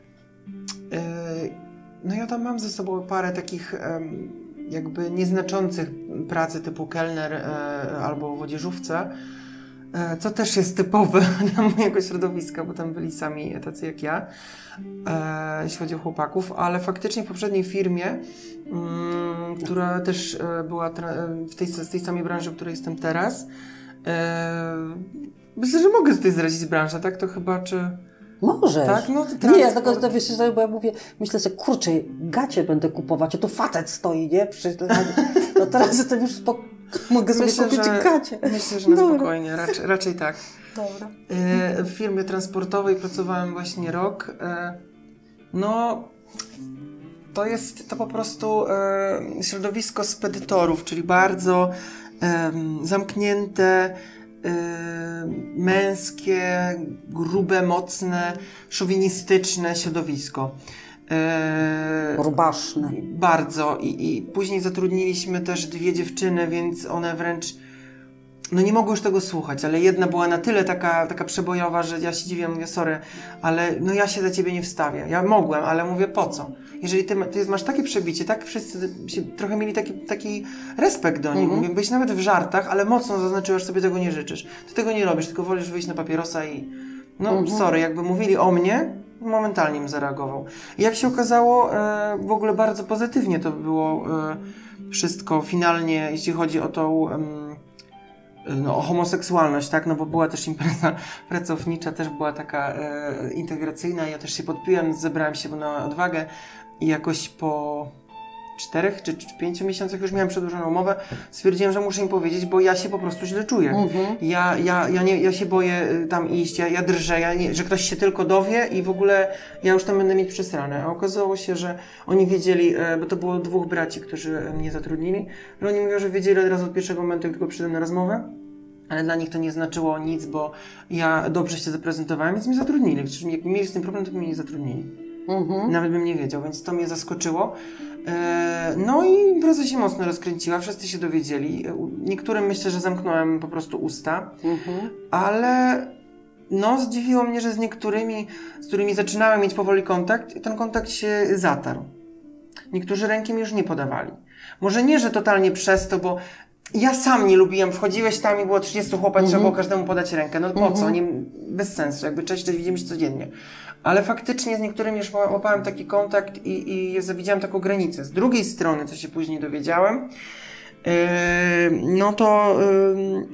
eee, no ja tam mam ze sobą parę takich eee, jakby nieznaczących pracy typu kelner eee, albo w odzieżówce, eee, co też jest typowe dla mojego środowiska, bo tam byli sami tacy jak ja, eee, jeśli chodzi o chłopaków, ale faktycznie w poprzedniej firmie, Mm, która też e, była w tej, z tej samej branży, w której jestem teraz. E, myślę, że mogę tutaj zdradzić branżę, tak? To chyba, czy... Możesz. Tak? No, to nie, ja tego to wiesz, bo ja mówię, myślę sobie, kurczę, gacie będę kupować, a tu facet stoi, nie? Przy... No teraz jestem już spok... mogę sobie myślę, kupić że, gacie. Myślę, że na Dobra. spokojnie, raczej, raczej tak. Dobra. E, w firmie transportowej pracowałem właśnie rok. E, no... To jest to po prostu e, środowisko spedytorów, czyli bardzo e, zamknięte, e, męskie, grube, mocne, szowinistyczne środowisko. E, Rubaszne. Bardzo. I, I później zatrudniliśmy też dwie dziewczyny, więc one wręcz no nie mogły już tego słuchać, ale jedna była na tyle taka, taka przebojowa, że ja się dziwię, mówię, sorry, ale no ja się za ciebie nie wstawię. Ja mogłem, ale mówię, po co? Jeżeli ty, ty masz takie przebicie, tak wszyscy się, trochę mieli taki, taki respekt do nich. Mm-hmm. Mówię, byś nawet w żartach, ale mocno zaznaczyłaś, że sobie tego nie życzysz. Ty tego nie robisz, tylko wolisz wyjść na papierosa i no mm-hmm. sorry, jakby mówili o mnie, momentalnie bym zareagował. I jak się okazało, e, w ogóle bardzo pozytywnie to było e, wszystko finalnie, jeśli chodzi o tą e, no, o homoseksualność, tak, no bo była też impreza pracownicza, też była taka e, integracyjna, ja też się podpiłem, zebrałem się na odwagę i jakoś po czterech czy, czy pięciu miesiącach już miałem przedłużoną umowę, stwierdziłem, że muszę im powiedzieć, bo ja się po prostu źle czuję. Mhm. Ja, ja, ja, nie, ja się boję tam iść, ja, ja drżę, ja nie, że ktoś się tylko dowie i w ogóle ja już tam będę mieć przesrane. A okazało się, że oni wiedzieli, bo to było dwóch braci, którzy mnie zatrudnili, że oni mówią, że wiedzieli od razu od pierwszego momentu, jak tylko przyszedłem na rozmowę, ale dla nich to nie znaczyło nic, bo ja dobrze się zaprezentowałem, więc mnie zatrudnili. Jak mieli z tym problem, to mnie nie zatrudnili. Mhm. Nawet bym nie wiedział, więc to mnie zaskoczyło. No i impreza się mocno rozkręciła, wszyscy się dowiedzieli. Niektórym myślę, że zamknąłem po prostu usta, mhm. ale no zdziwiło mnie, że z niektórymi, z którymi zaczynałem mieć powoli kontakt, ten kontakt się zatarł. Niektórzy ręki mi już nie podawali. Może nie, że totalnie przez to, bo ja sam nie lubiłem, wchodziłeś tam i było trzydziestu chłopak, mhm. trzeba było każdemu podać rękę. No po mhm. co? Nie, bez sensu, jakby cześć, cześć, widzimy się codziennie. Ale faktycznie z niektórymi już łapałem taki kontakt i, i widziałem taką granicę. Z drugiej strony, co się później dowiedziałem, yy, no to yy,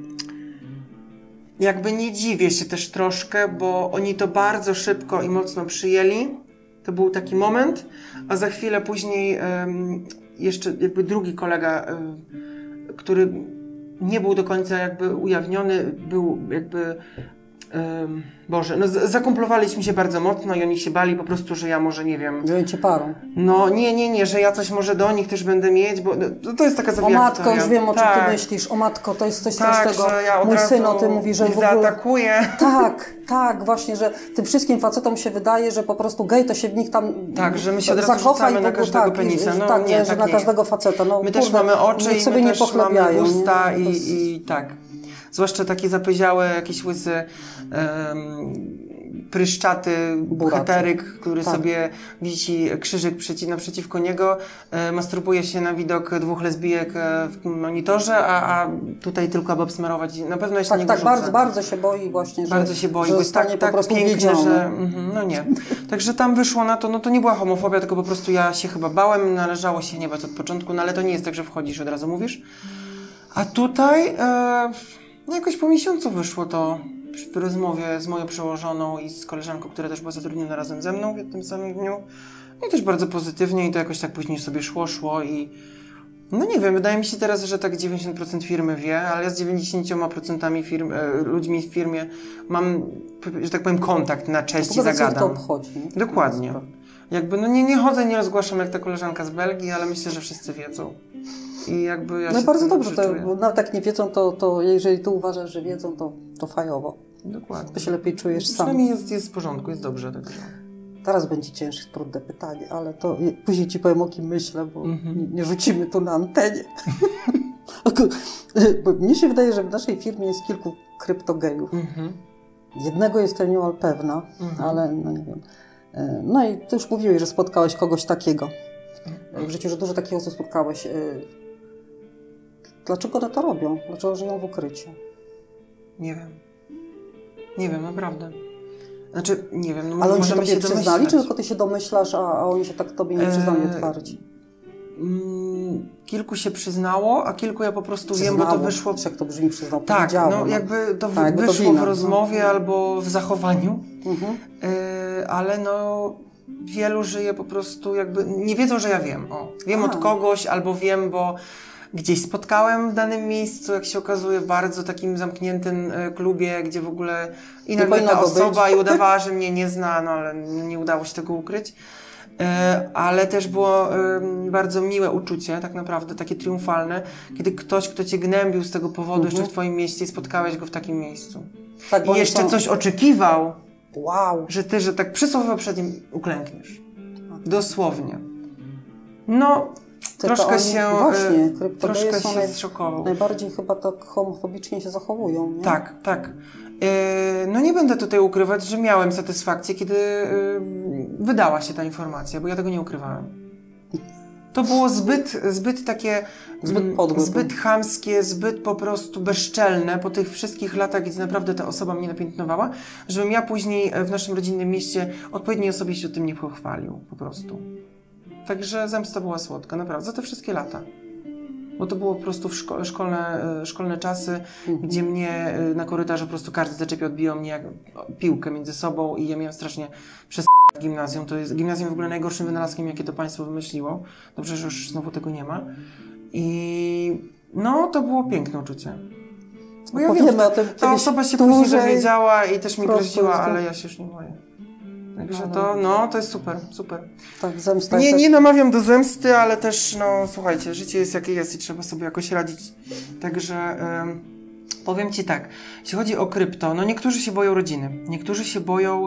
jakby nie dziwię się też troszkę, bo oni to bardzo szybko i mocno przyjęli. To był taki moment, a za chwilę później yy, jeszcze jakby drugi kolega, yy, który nie był do końca jakby ujawniony, był jakby Um, Boże, no zakumplowaliśmy się bardzo mocno i oni się bali po prostu, że ja może, nie wiem... Że cię parą. No nie, nie, nie, że ja coś może do nich też będę mieć, bo to, to jest taka zawijana O matko, historia. Już wiem, o czym tak. ty myślisz. O matko, to jest coś tak, strasznego. Że ja od Mój razu syn o tym mówi, że w ogóle... zaatakuje. Tak, tak, właśnie, że tym wszystkim facetom się wydaje, że po prostu gej to się w nich tam tak, że my się od razu rzucamy na każdego tak, penisa. No, tak, nie, że tak na nie każdego faceta. No, my kurde, też mamy oczy i sobie my nie też pochlebiają, mamy usta nie? i, jest... i tak. Zwłaszcza takie zapyziałe, jakieś łysy um, pryszczaty bohateryk, który tak. sobie wisi krzyżyk przeci naprzeciwko niego, e, masturbuje się na widok dwóch lesbijek e, w monitorze, a, a tutaj tylko aby obsmarować. Na pewno jeszcze tak, nie tak, rzucę. bardzo, bardzo się boi właśnie, że, bardzo się boi, że bo jest tak, po tak prostu pięknie, wiedziony. że mm, no nie. Także tam wyszło na to, no to nie była homofobia, tylko po prostu ja się chyba bałem, należało się nie bać od początku, no ale to nie jest tak, że wchodzisz i od razu mówisz. A tutaj e, no jakoś po miesiącu wyszło to w rozmowie z moją przełożoną i z koleżanką, która też była zatrudniona razem ze mną w tym samym dniu. No i też bardzo pozytywnie i to jakoś tak później sobie szło, szło i no nie wiem, wydaje mi się teraz, że tak dziewięćdziesiąt procent firmy wie, ale ja z dziewięćdziesięcioma procentami firm, e, ludźmi w firmie mam, że tak powiem, kontakt na cześć i zagadam. to obchodzi. Nie? Dokładnie. Jakby, no nie, nie chodzę, nie rozgłaszam jak ta koleżanka z Belgii, ale myślę, że wszyscy wiedzą. I jakby ja no się bardzo dobrze dobrze, to, czuję. bo nawet jak nie wiedzą, to, to jeżeli ty uważasz, że wiedzą, to, to fajowo. Dokładnie. To się lepiej czujesz sam. Przynajmniej jest, jest w porządku, jest dobrze. Także. Teraz będzie ciężkie, trudne pytanie, ale to później ci powiem, o kim myślę, bo Mhm. nie, nie rzucimy tu na antenie. Bo mnie się wydaje, że w naszej firmie jest kilku kryptogejów. Mhm. Jednego jestem niemal pewna, Mhm. ale no nie wiem. No i ty już mówiłeś, że spotkałeś kogoś takiego. W życiu, że dużo takich osób spotkałeś. Dlaczego one to robią? Dlaczego żyją w ukryciu? Nie wiem. Nie wiem, naprawdę. Znaczy, nie wiem, no Ale oni się możemy tobie się przyznali, domyślać. czy tylko ty się domyślasz, a, a oni się tak tobie nie przyznali Eee, otwarci? Mm, kilku się przyznało, a kilku ja po prostu wiem, bo to Przyznało. wyszło... Jak to brzmi, przyznał, Tak, powiedziało, no jakby to Tak, jakby to wyszło wina, w rozmowie no. albo w zachowaniu, Mhm. yy, ale no wielu żyje po prostu jakby, nie wiedzą, że ja wiem, o, wiem A. od kogoś albo wiem, bo gdzieś spotkałem w danym miejscu, jak się okazuje, w bardzo takim zamkniętym y, klubie, gdzie w ogóle i nagle powinno ta go osoba być. i udawała, że mnie nie zna, no ale nie udało się tego ukryć. E, ale też było e, bardzo miłe uczucie, tak naprawdę, takie triumfalne, kiedy ktoś, kto cię gnębił z tego powodu Mhm. jeszcze w twoim mieście i spotkałeś go w takim miejscu. Tak, bo I oni jeszcze są- coś oczekiwał, Wow. że ty, że tak przysłowiowo przed nim uklękniesz. Dosłownie. No, Tylko troszkę oni, się, właśnie, e, kryptogeje troszkę są się naj, zszokował. najbardziej chyba tak homofobicznie się zachowują, nie? Tak, tak. E, No nie będę tutaj ukrywać, że miałem satysfakcję, kiedy e, wydała się ta informacja, bo ja tego nie ukrywałem. To było zbyt, zbyt takie, Zbyt mm, podłe. zbyt chamskie, zbyt po prostu bezczelne po tych wszystkich latach, gdzie naprawdę ta osoba mnie napiętnowała, żebym ja później w naszym rodzinnym mieście odpowiedniej osobie się o tym nie pochwalił, po prostu. Także zemsta była słodka, naprawdę, za te wszystkie lata. Bo to było po prostu w szko- szkolne, e, szkolne czasy, Mhm. gdzie mnie e, na korytarzu po prostu każdy zaczepiał, odbijał mnie jak piłkę między sobą i ja miałem strasznie przez w gimnazjum. To jest gimnazjum w ogóle najgorszym wynalazkiem, jakie to państwo wymyśliło. Dobrze, że już znowu tego nie ma. I no, to było piękne uczucie. Bo ja wiem, Powiemy o tym ta kiedyś osoba się później dłużej. dowiedziała i też mi Prosto groziła, jest to. ale ja się już nie boję. Także Ale- to, no, to jest super, super. Tak, zemsta Nie, jest nie namawiam do zemsty, ale też, no słuchajcie, życie jest jakie jest i trzeba sobie jakoś radzić. Także em, powiem Ci tak, jeśli chodzi o krypto, no niektórzy się boją rodziny, niektórzy się boją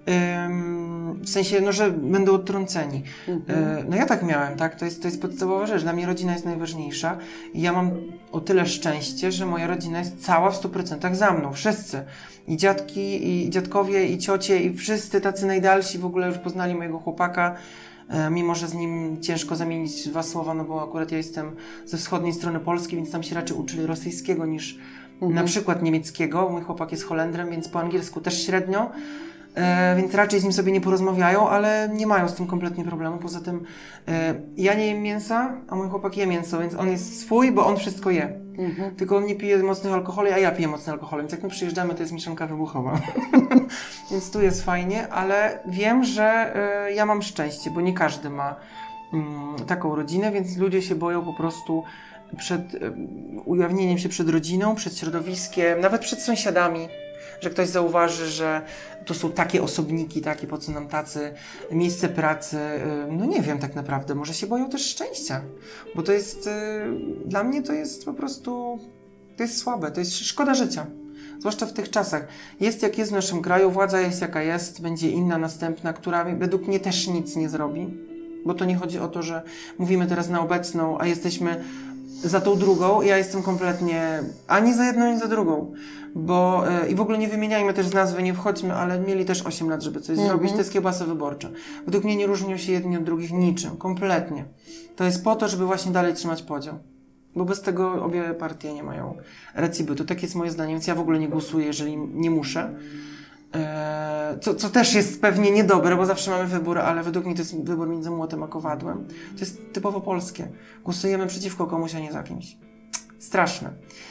em, w sensie, no, że będą odtrąceni. Mhm. E, no ja tak miałem, tak? To jest, to jest podstawowa rzecz. Dla mnie rodzina jest najważniejsza i ja mam o tyle szczęście, że moja rodzina jest cała w stu procentach za mną. Wszyscy. I dziadki, i dziadkowie, i ciocie, i wszyscy tacy najdalsi w ogóle już poznali mojego chłopaka, e, mimo że z nim ciężko zamienić dwa słowa, no bo akurat ja jestem ze wschodniej strony Polski, więc tam się raczej uczyli rosyjskiego niż Mhm. na przykład niemieckiego. Mój chłopak jest Holendrem, więc po angielsku też średnio. E, więc raczej z nim sobie nie porozmawiają, ale nie mają z tym kompletnie problemu. Poza tym e, ja nie jem mięsa, a mój chłopak je mięso, więc on jest swój, bo on wszystko je. Mhm. Tylko on nie pije mocnych alkoholi, a ja piję mocne alkohole, więc jak my przyjeżdżamy, to jest mieszanka wybuchowa. Więc tu jest fajnie, ale wiem, że e, ja mam szczęście, bo nie każdy ma mm, taką rodzinę, więc ludzie się boją po prostu przed e, ujawnieniem się przed rodziną, przed środowiskiem, nawet przed sąsiadami. Że ktoś zauważy, że to są takie osobniki, takie po co nam tacy, miejsce pracy. No nie wiem tak naprawdę, może się boją też szczęścia, bo to jest, dla mnie to jest po prostu, to jest słabe, to jest szkoda życia. Zwłaszcza w tych czasach. Jest jak jest w naszym kraju, władza jest jaka jest, będzie inna następna, która według mnie też nic nie zrobi. Bo to nie chodzi o to, że mówimy teraz na obecną, a jesteśmy za tą drugą, ja jestem kompletnie ani za jedną, ani za drugą. Bo yy, i w ogóle nie wymieniajmy też z nazwy, nie wchodźmy, ale mieli też osiem lat, żeby coś mm-hmm. zrobić. To jest kiełbasa wyborcza. Według mnie nie różnią się jedni od drugich niczym. Kompletnie. To jest po to, żeby właśnie dalej trzymać podział. Bo bez tego obie partie nie mają racji bytu. Tak jest moje zdanie, więc ja w ogóle nie głosuję, jeżeli nie muszę. Eee, co, co też jest pewnie niedobre, bo zawsze mamy wybór, ale według mnie to jest wybór między młotem a kowadłem. To jest typowo polskie. Głosujemy przeciwko komuś, a nie za kimś. Straszne.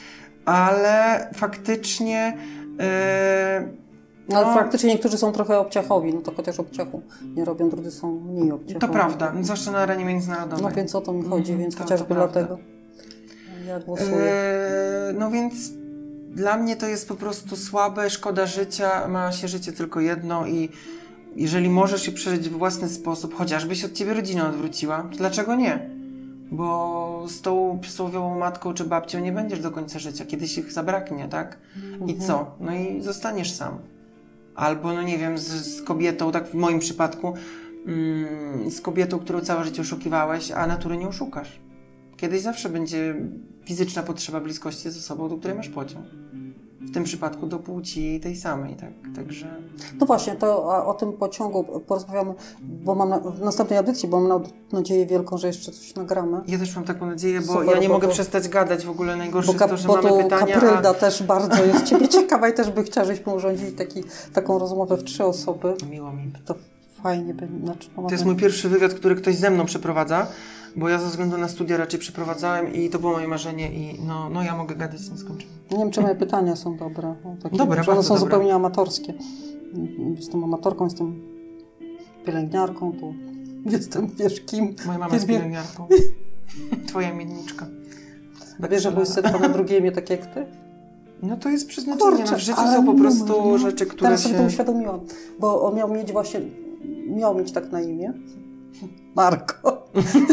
Ale faktycznie... Eee, no, ale faktycznie niektórzy są trochę obciachowi, no to chociaż obciachu nie robią, drudzy są mniej obciachowi. To prawda, zwłaszcza na arenie międzynarodowej. No więc o to mi chodzi, mm, więc to, chociażby to dlatego ja głosuję. Eee, no więc dla mnie to jest po prostu słabe, szkoda życia, ma się życie tylko jedno i jeżeli możesz je przeżyć w własny sposób, chociażby się od ciebie rodzina odwróciła, to dlaczego nie? Bo z tą przysłowiową matką czy babcią nie będziesz do końca życia, kiedyś ich zabraknie, tak? I mhm. co? No i zostaniesz sam. Albo, no nie wiem, z, z kobietą, tak w moim przypadku, mm, z kobietą, którą całe życie oszukiwałeś, a natury nie oszukasz. Kiedyś zawsze będzie fizyczna potrzeba bliskości ze sobą, do której masz pociąg. W tym przypadku do płci tej samej, tak? Także... No właśnie, to o, o tym pociągu porozmawiamy, bo mam na, w następnej audycji, bo mam nadzieję wielką, że jeszcze coś nagramy. Ja też mam taką nadzieję, bo Super, ja nie bo, mogę bo, przestać gadać w ogóle. Najgorsze bo, jest to, że bo mamy to pytania, Kaprylda a... też bardzo jest Ciebie ciekawa i też by chciała, żebyśmy urządzili taki, taką rozmowę w trzy osoby. Miło mi. To fajnie by... Znaczy, to jest mój pierwszy wywiad, który ktoś ze mną przeprowadza, bo ja ze względu na studia raczej przeprowadzałem i to było moje marzenie i no, no ja mogę gadać nieskończenie. Nie wiem, czy moje pytania są dobre. No, takie, dobre, one są dobre. zupełnie amatorskie. Jestem amatorką, jestem pielęgniarką, tu jestem, wiesz kim. Moja mama jest pielęgniarką. Twoja miedniczka. Wiesz, że mój syn ma drugie imię tak jak ty? No to jest przeznaczenie. Kurczę, no w życiu są po prostu numer, no. rzeczy, które Teraz się... sobie to uświadomiłam, bo on miał mieć właśnie, miał mieć tak na imię. Marko.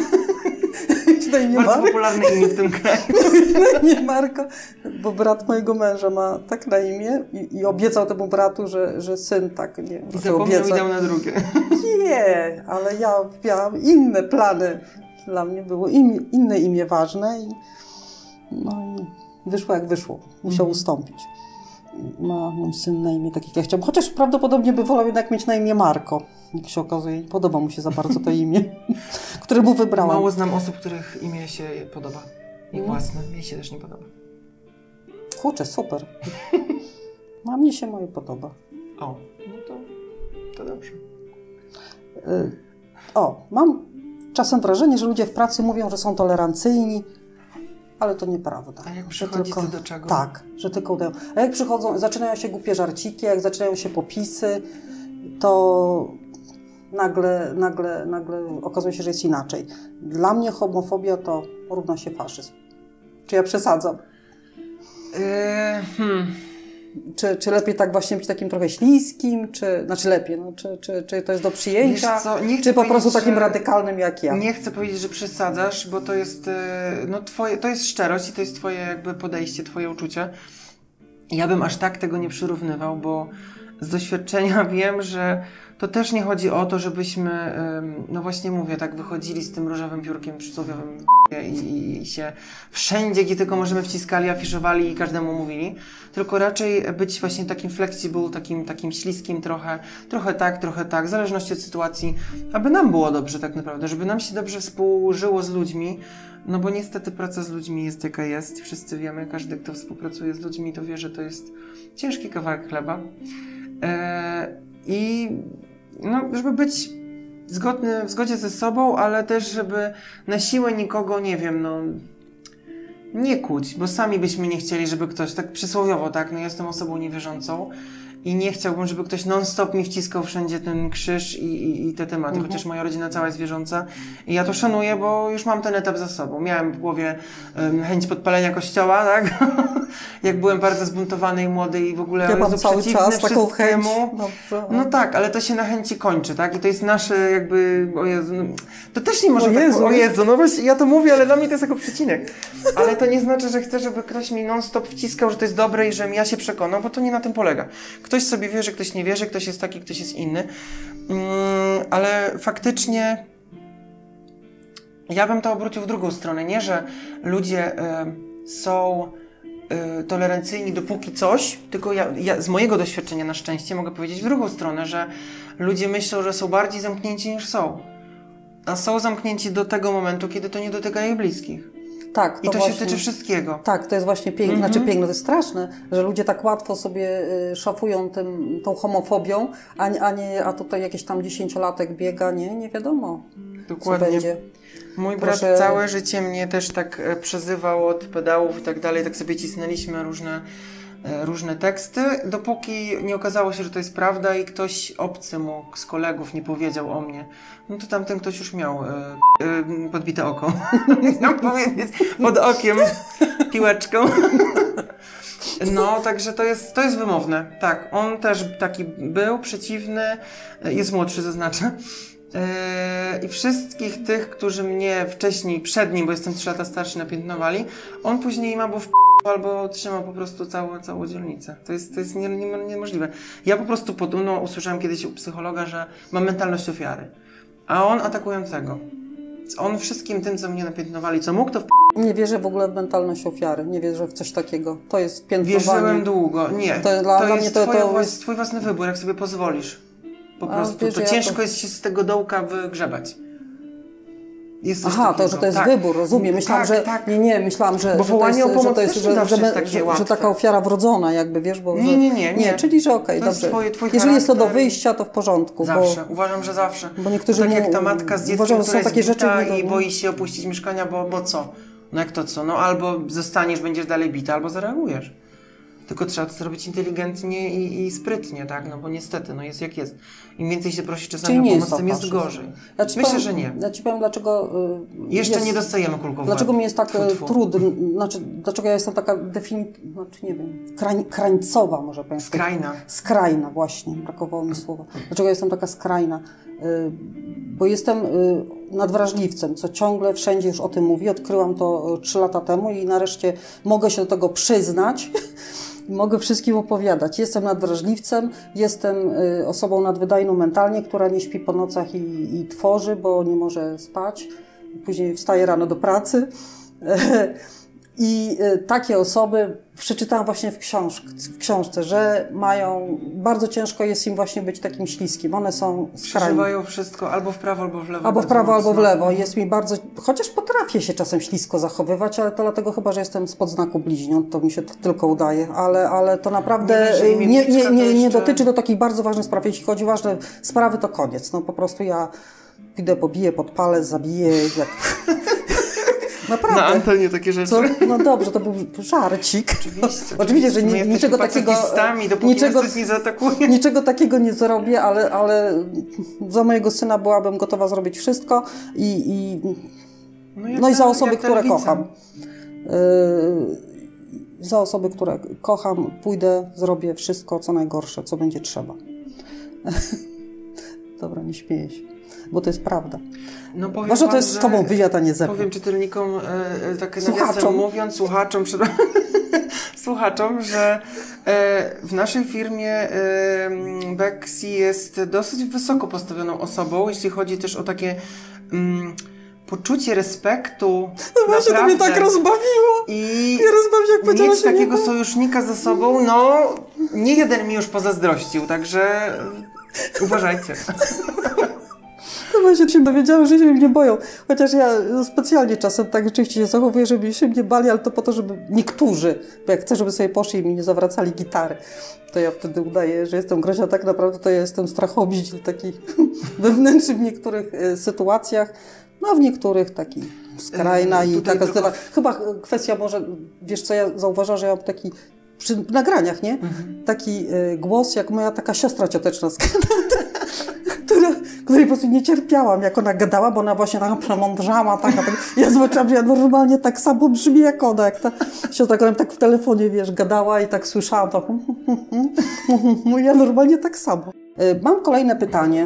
Na imię Bardzo Marko. popularne imię w tym kraju. Na imię Marko, bo brat mojego męża ma tak na imię i, i obiecał temu bratu, że, że syn tak, nie I zapomniał i dał na drugie. Nie, ale ja miałam inne plany. Dla mnie było imię, inne imię ważne i no i wyszło jak wyszło. Musiał mm. ustąpić. Ma mój syn na imię tak jak ja chciałam. Chociaż prawdopodobnie by wolał jednak mieć na imię Marko. Jak się okazuje, nie podoba mu się za bardzo to imię, które mu wybrałam. Mało znam osób, których imię się podoba. I mm. własne. Mnie się też nie podoba. Kurczę, super. A mnie się moje podoba. O, no to, to dobrze. Y, o, mam czasem wrażenie, że ludzie w pracy mówią, że są tolerancyjni, ale to nieprawda. A jak przychodzi tylko, do czego? Tak, że tylko udają. A jak przychodzą, zaczynają się głupie żarciki, jak zaczynają się popisy, to nagle, nagle, nagle okazuje się, że jest inaczej. Dla mnie homofobia to równa się faszyzm. Czy ja przesadzam? Yy, hmm. Czy, czy lepiej tak właśnie być takim trochę śliskim, czy, znaczy lepiej, no, czy, czy, czy to jest do przyjęcia, czy po prostu takim radykalnym jak ja? Nie chcę powiedzieć, że przesadzasz, bo to jest, no, twoje, to jest szczerość i to jest twoje jakby podejście, twoje uczucie. Ja bym aż tak tego nie przyrównywał, bo z doświadczenia wiem, że to też nie chodzi o to, żebyśmy, no właśnie mówię, tak wychodzili z tym różowym piórkiem przysłowiowym i, i się wszędzie, gdzie tylko możemy wciskali, afiszowali i każdemu mówili, tylko raczej być właśnie takim flexible, takim, takim śliskim trochę, trochę tak, trochę tak, w zależności od sytuacji, aby nam było dobrze tak naprawdę, żeby nam się dobrze współżyło z ludźmi, no bo niestety praca z ludźmi jest jaka jest, wszyscy wiemy, każdy, kto współpracuje z ludźmi, to wie, że to jest ciężki kawałek chleba. Eee, I no, żeby być zgodny, w zgodzie ze sobą, ale też, żeby na siłę nikogo, nie wiem, no, nie kłuć, bo sami byśmy nie chcieli, żeby ktoś, tak przysłowiowo, tak, no jestem osobą niewierzącą i nie chciałbym, żeby ktoś non-stop mi wciskał wszędzie ten krzyż i, i, i te tematy, mhm. chociaż moja rodzina cała jest wierząca i ja to szanuję, bo już mam ten etap za sobą. Miałem w głowie um, chęć podpalenia kościoła, tak? Jak byłem bardzo zbuntowany i młody i w ogóle ja mam cały czas taką chęć. Dobrze. No tak, ale to się na chęci kończy, tak? I to jest nasze jakby, o Jezu, no, to też nie może o tak, Jezu, o Jezu, no właśnie ja to mówię, ale dla mnie to jest jako przecinek. Ale to nie znaczy, że chcę, żeby ktoś mi non-stop wciskał, że to jest dobre i że ja się przekonam, bo to nie na tym polega. Ktoś sobie wierzy, ktoś nie wierzy, ktoś jest taki, ktoś jest inny, mm, ale faktycznie ja bym to obrócił w drugą stronę. Nie, że ludzie y, są y, tolerancyjni dopóki coś, tylko ja, ja z mojego doświadczenia na szczęście mogę powiedzieć w drugą stronę, że ludzie myślą, że są bardziej zamknięci niż są. A są zamknięci do tego momentu, kiedy to nie dotyka ich bliskich. Tak, to I to właśnie, się tyczy wszystkiego. Tak, to jest właśnie piękne, Mhm. znaczy piękne, to jest straszne, że ludzie tak łatwo sobie y, szafują tym, tą homofobią, a, nie- a, nie, a tutaj jakiś tam dziesięciolatek biega, nie, nie wiadomo, Dokładnie. co będzie. Mój Proszę- brat całe życie mnie też tak e, przezywał od pedałów i tak dalej, tak sobie cisnęliśmy różne, e, różne teksty, dopóki nie okazało się, że to jest prawda i ktoś obcy mu z kolegów nie powiedział o mnie. No to tamten ktoś już miał e, e, podbite oko. Chciałam powiedzieć, pod okiem piłeczką. No, także to jest, to jest wymowne. Tak, on też taki był, przeciwny, e, jest młodszy, zaznaczę. Yy, I wszystkich tych, którzy mnie wcześniej, przed nim, bo jestem trzy lata starszy, napiętnowali, on później ma, bo w p- albo trzymał po prostu całą, całą dzielnicę. To jest, to jest nie, nie, niemożliwe. Ja po prostu podobno usłyszałem kiedyś u psychologa, że mam mentalność ofiary, a on atakującego. On wszystkim tym, co mnie napiętnowali, co mógł, to w p- Nie wierzę w ogóle w mentalność ofiary, nie wierzę w coś takiego, to jest piętnowanie. wierzyłem długo. Nie, To to, dla- dla jest, mnie to- twoja to włas- jest- twój własny wybór, jak sobie pozwolisz. Po A, prostu. wiesz, to ja ciężko to- jest się z tego dołka wygrzebać. Jest coś Aha, to, takiego. że to jest Tak. wybór, rozumiem. Myślałam, Tak, że. tak. Nie, nie, myślałam, że. Bo że to wołanie jest, o pomoc że to jest, też że, nie zawsze że, jest że, takie że, łatwe. taka ofiara wrodzona, jakby wiesz, bo. Nie, że, nie, nie, nie. czyli że okej, To jest dobrze. twoje- twój Jeżeli jest to do charakter. wyjścia, to w porządku. Zawsze. Bo, Uważam, że zawsze. bo niektórzy tak nie- jak ta matka z dzieckiem, uważają, że która są jest takie rzeczy bita nie do- i boi się opuścić mieszkania, bo, bo co? No jak to co? No albo zostaniesz, będziesz dalej bita, albo zareagujesz. Tylko trzeba to zrobić inteligentnie i, i sprytnie, tak? No bo niestety, no jest jak jest. Im więcej się prosi czasami Czyli o nie pomoc, jest to tym jest faszyzm. gorzej. Ja ci Myślę, powiem, że nie. Ja ci powiem, dlaczego. y, Jeszcze jest, nie dostajemy kulką w Dlaczego łeb. mi jest tak Tfu, e, tfu. trudno, znaczy, dlaczego ja jestem taka definitywna, znaczy nie wiem, krań, krańcowa może powiem. Skrajna. Skrajna, właśnie, brakowało mi słowa. Dlaczego ja jestem taka skrajna? Y, Bo jestem y, nadwrażliwcem, co ciągle wszędzie już o tym mówię. Odkryłam to y, trzy lata temu i nareszcie mogę się do tego przyznać. Mogę wszystkim opowiadać. Jestem nadwrażliwcem, jestem y, osobą nadwydajną mentalnie, która nie śpi po nocach i, i tworzy, bo nie może spać. Później wstaje rano do pracy. I y, takie osoby przeczytałam właśnie w, książk, w książce, że mają, bardzo ciężko jest im właśnie być takim śliskim. One są skrajne. Przeżywają wszystko albo w prawo, albo w lewo. Albo w bardzo prawo, albo w mocno. lewo. Jest mi bardzo, chociaż potrafię się czasem ślisko zachowywać, ale to dlatego chyba, że jestem spod znaku bliźniąt, to mi się to tylko udaje, ale, ale to naprawdę Nie, że nie, nie, imienniczka nie, to nie jeszcze- dotyczy do takich bardzo ważnych spraw. Jeśli chodzi o ważne sprawy, to koniec. No po prostu ja idę, pobiję, podpalę, zabiję, jak... Naprawdę. Na antenie takie rzeczy. Co? No dobrze, to był żarcik. Oczywiście. Oczywiście, że My ni, jesteśmy niczego takiego. pacyfistami, dopóki Niczego, nas coś nie zaatakuje. niczego takiego nie zrobię, ale, ale za mojego syna byłabym gotowa zrobić wszystko i, i, jak no i za te- osoby, jak te które lewice. kocham. Yy, za osoby, które kocham, pójdę, zrobię wszystko, co najgorsze, co będzie trzeba. Dobra, nie śmieję się, bo to jest prawda. No powiem Może to wam, jest z że- tobą wywiad, a nie ze mną. Powiem czytelnikom, e, e, tak Słuchaczom. nawiasem mówiąc, słuchaczom, przed... słuchaczom, że e, w naszej firmie e, Beksy jest dosyć wysoko postawioną osobą, jeśli chodzi też o takie mm, poczucie respektu. No właśnie, to mnie tak rozbawiło. I Mnie rozbawiło, jak powiedziałaś, mieć że nie takiego ma. sojusznika za sobą, no nie jeden mi już pozazdrościł, także uważajcie. No właśnie się dowiedziały, że się mnie boją. Chociaż ja specjalnie czasem tak rzeczywiście się zachowuję, żeby się mnie bali, ale to po to, żeby niektórzy, bo jak chcę, żeby sobie poszli i mi nie zawracali gitary, to ja wtedy udaję, że jestem groźna. Tak naprawdę to ja jestem strachobizdziel taki wewnętrzny w niektórych e, sytuacjach, no a w niektórych taki skrajna Yy, i tutaj taka tylko- zdewa... Chyba kwestia może, wiesz co, ja zauważam, że ja mam taki przy nagraniach, nie? Mhm. Taki e, głos, jak moja taka siostra cioteczna z Kanady, która, której po prostu nie cierpiałam, jak ona gadała, bo ona właśnie taka przemądrzała, taka, tak, ja zobaczyłam, że ja normalnie tak samo brzmi jak ona, jak ta siostra, która tak w telefonie, wiesz, gadała i tak słyszałam to, no ja normalnie tak samo. Y, Mam kolejne pytanie.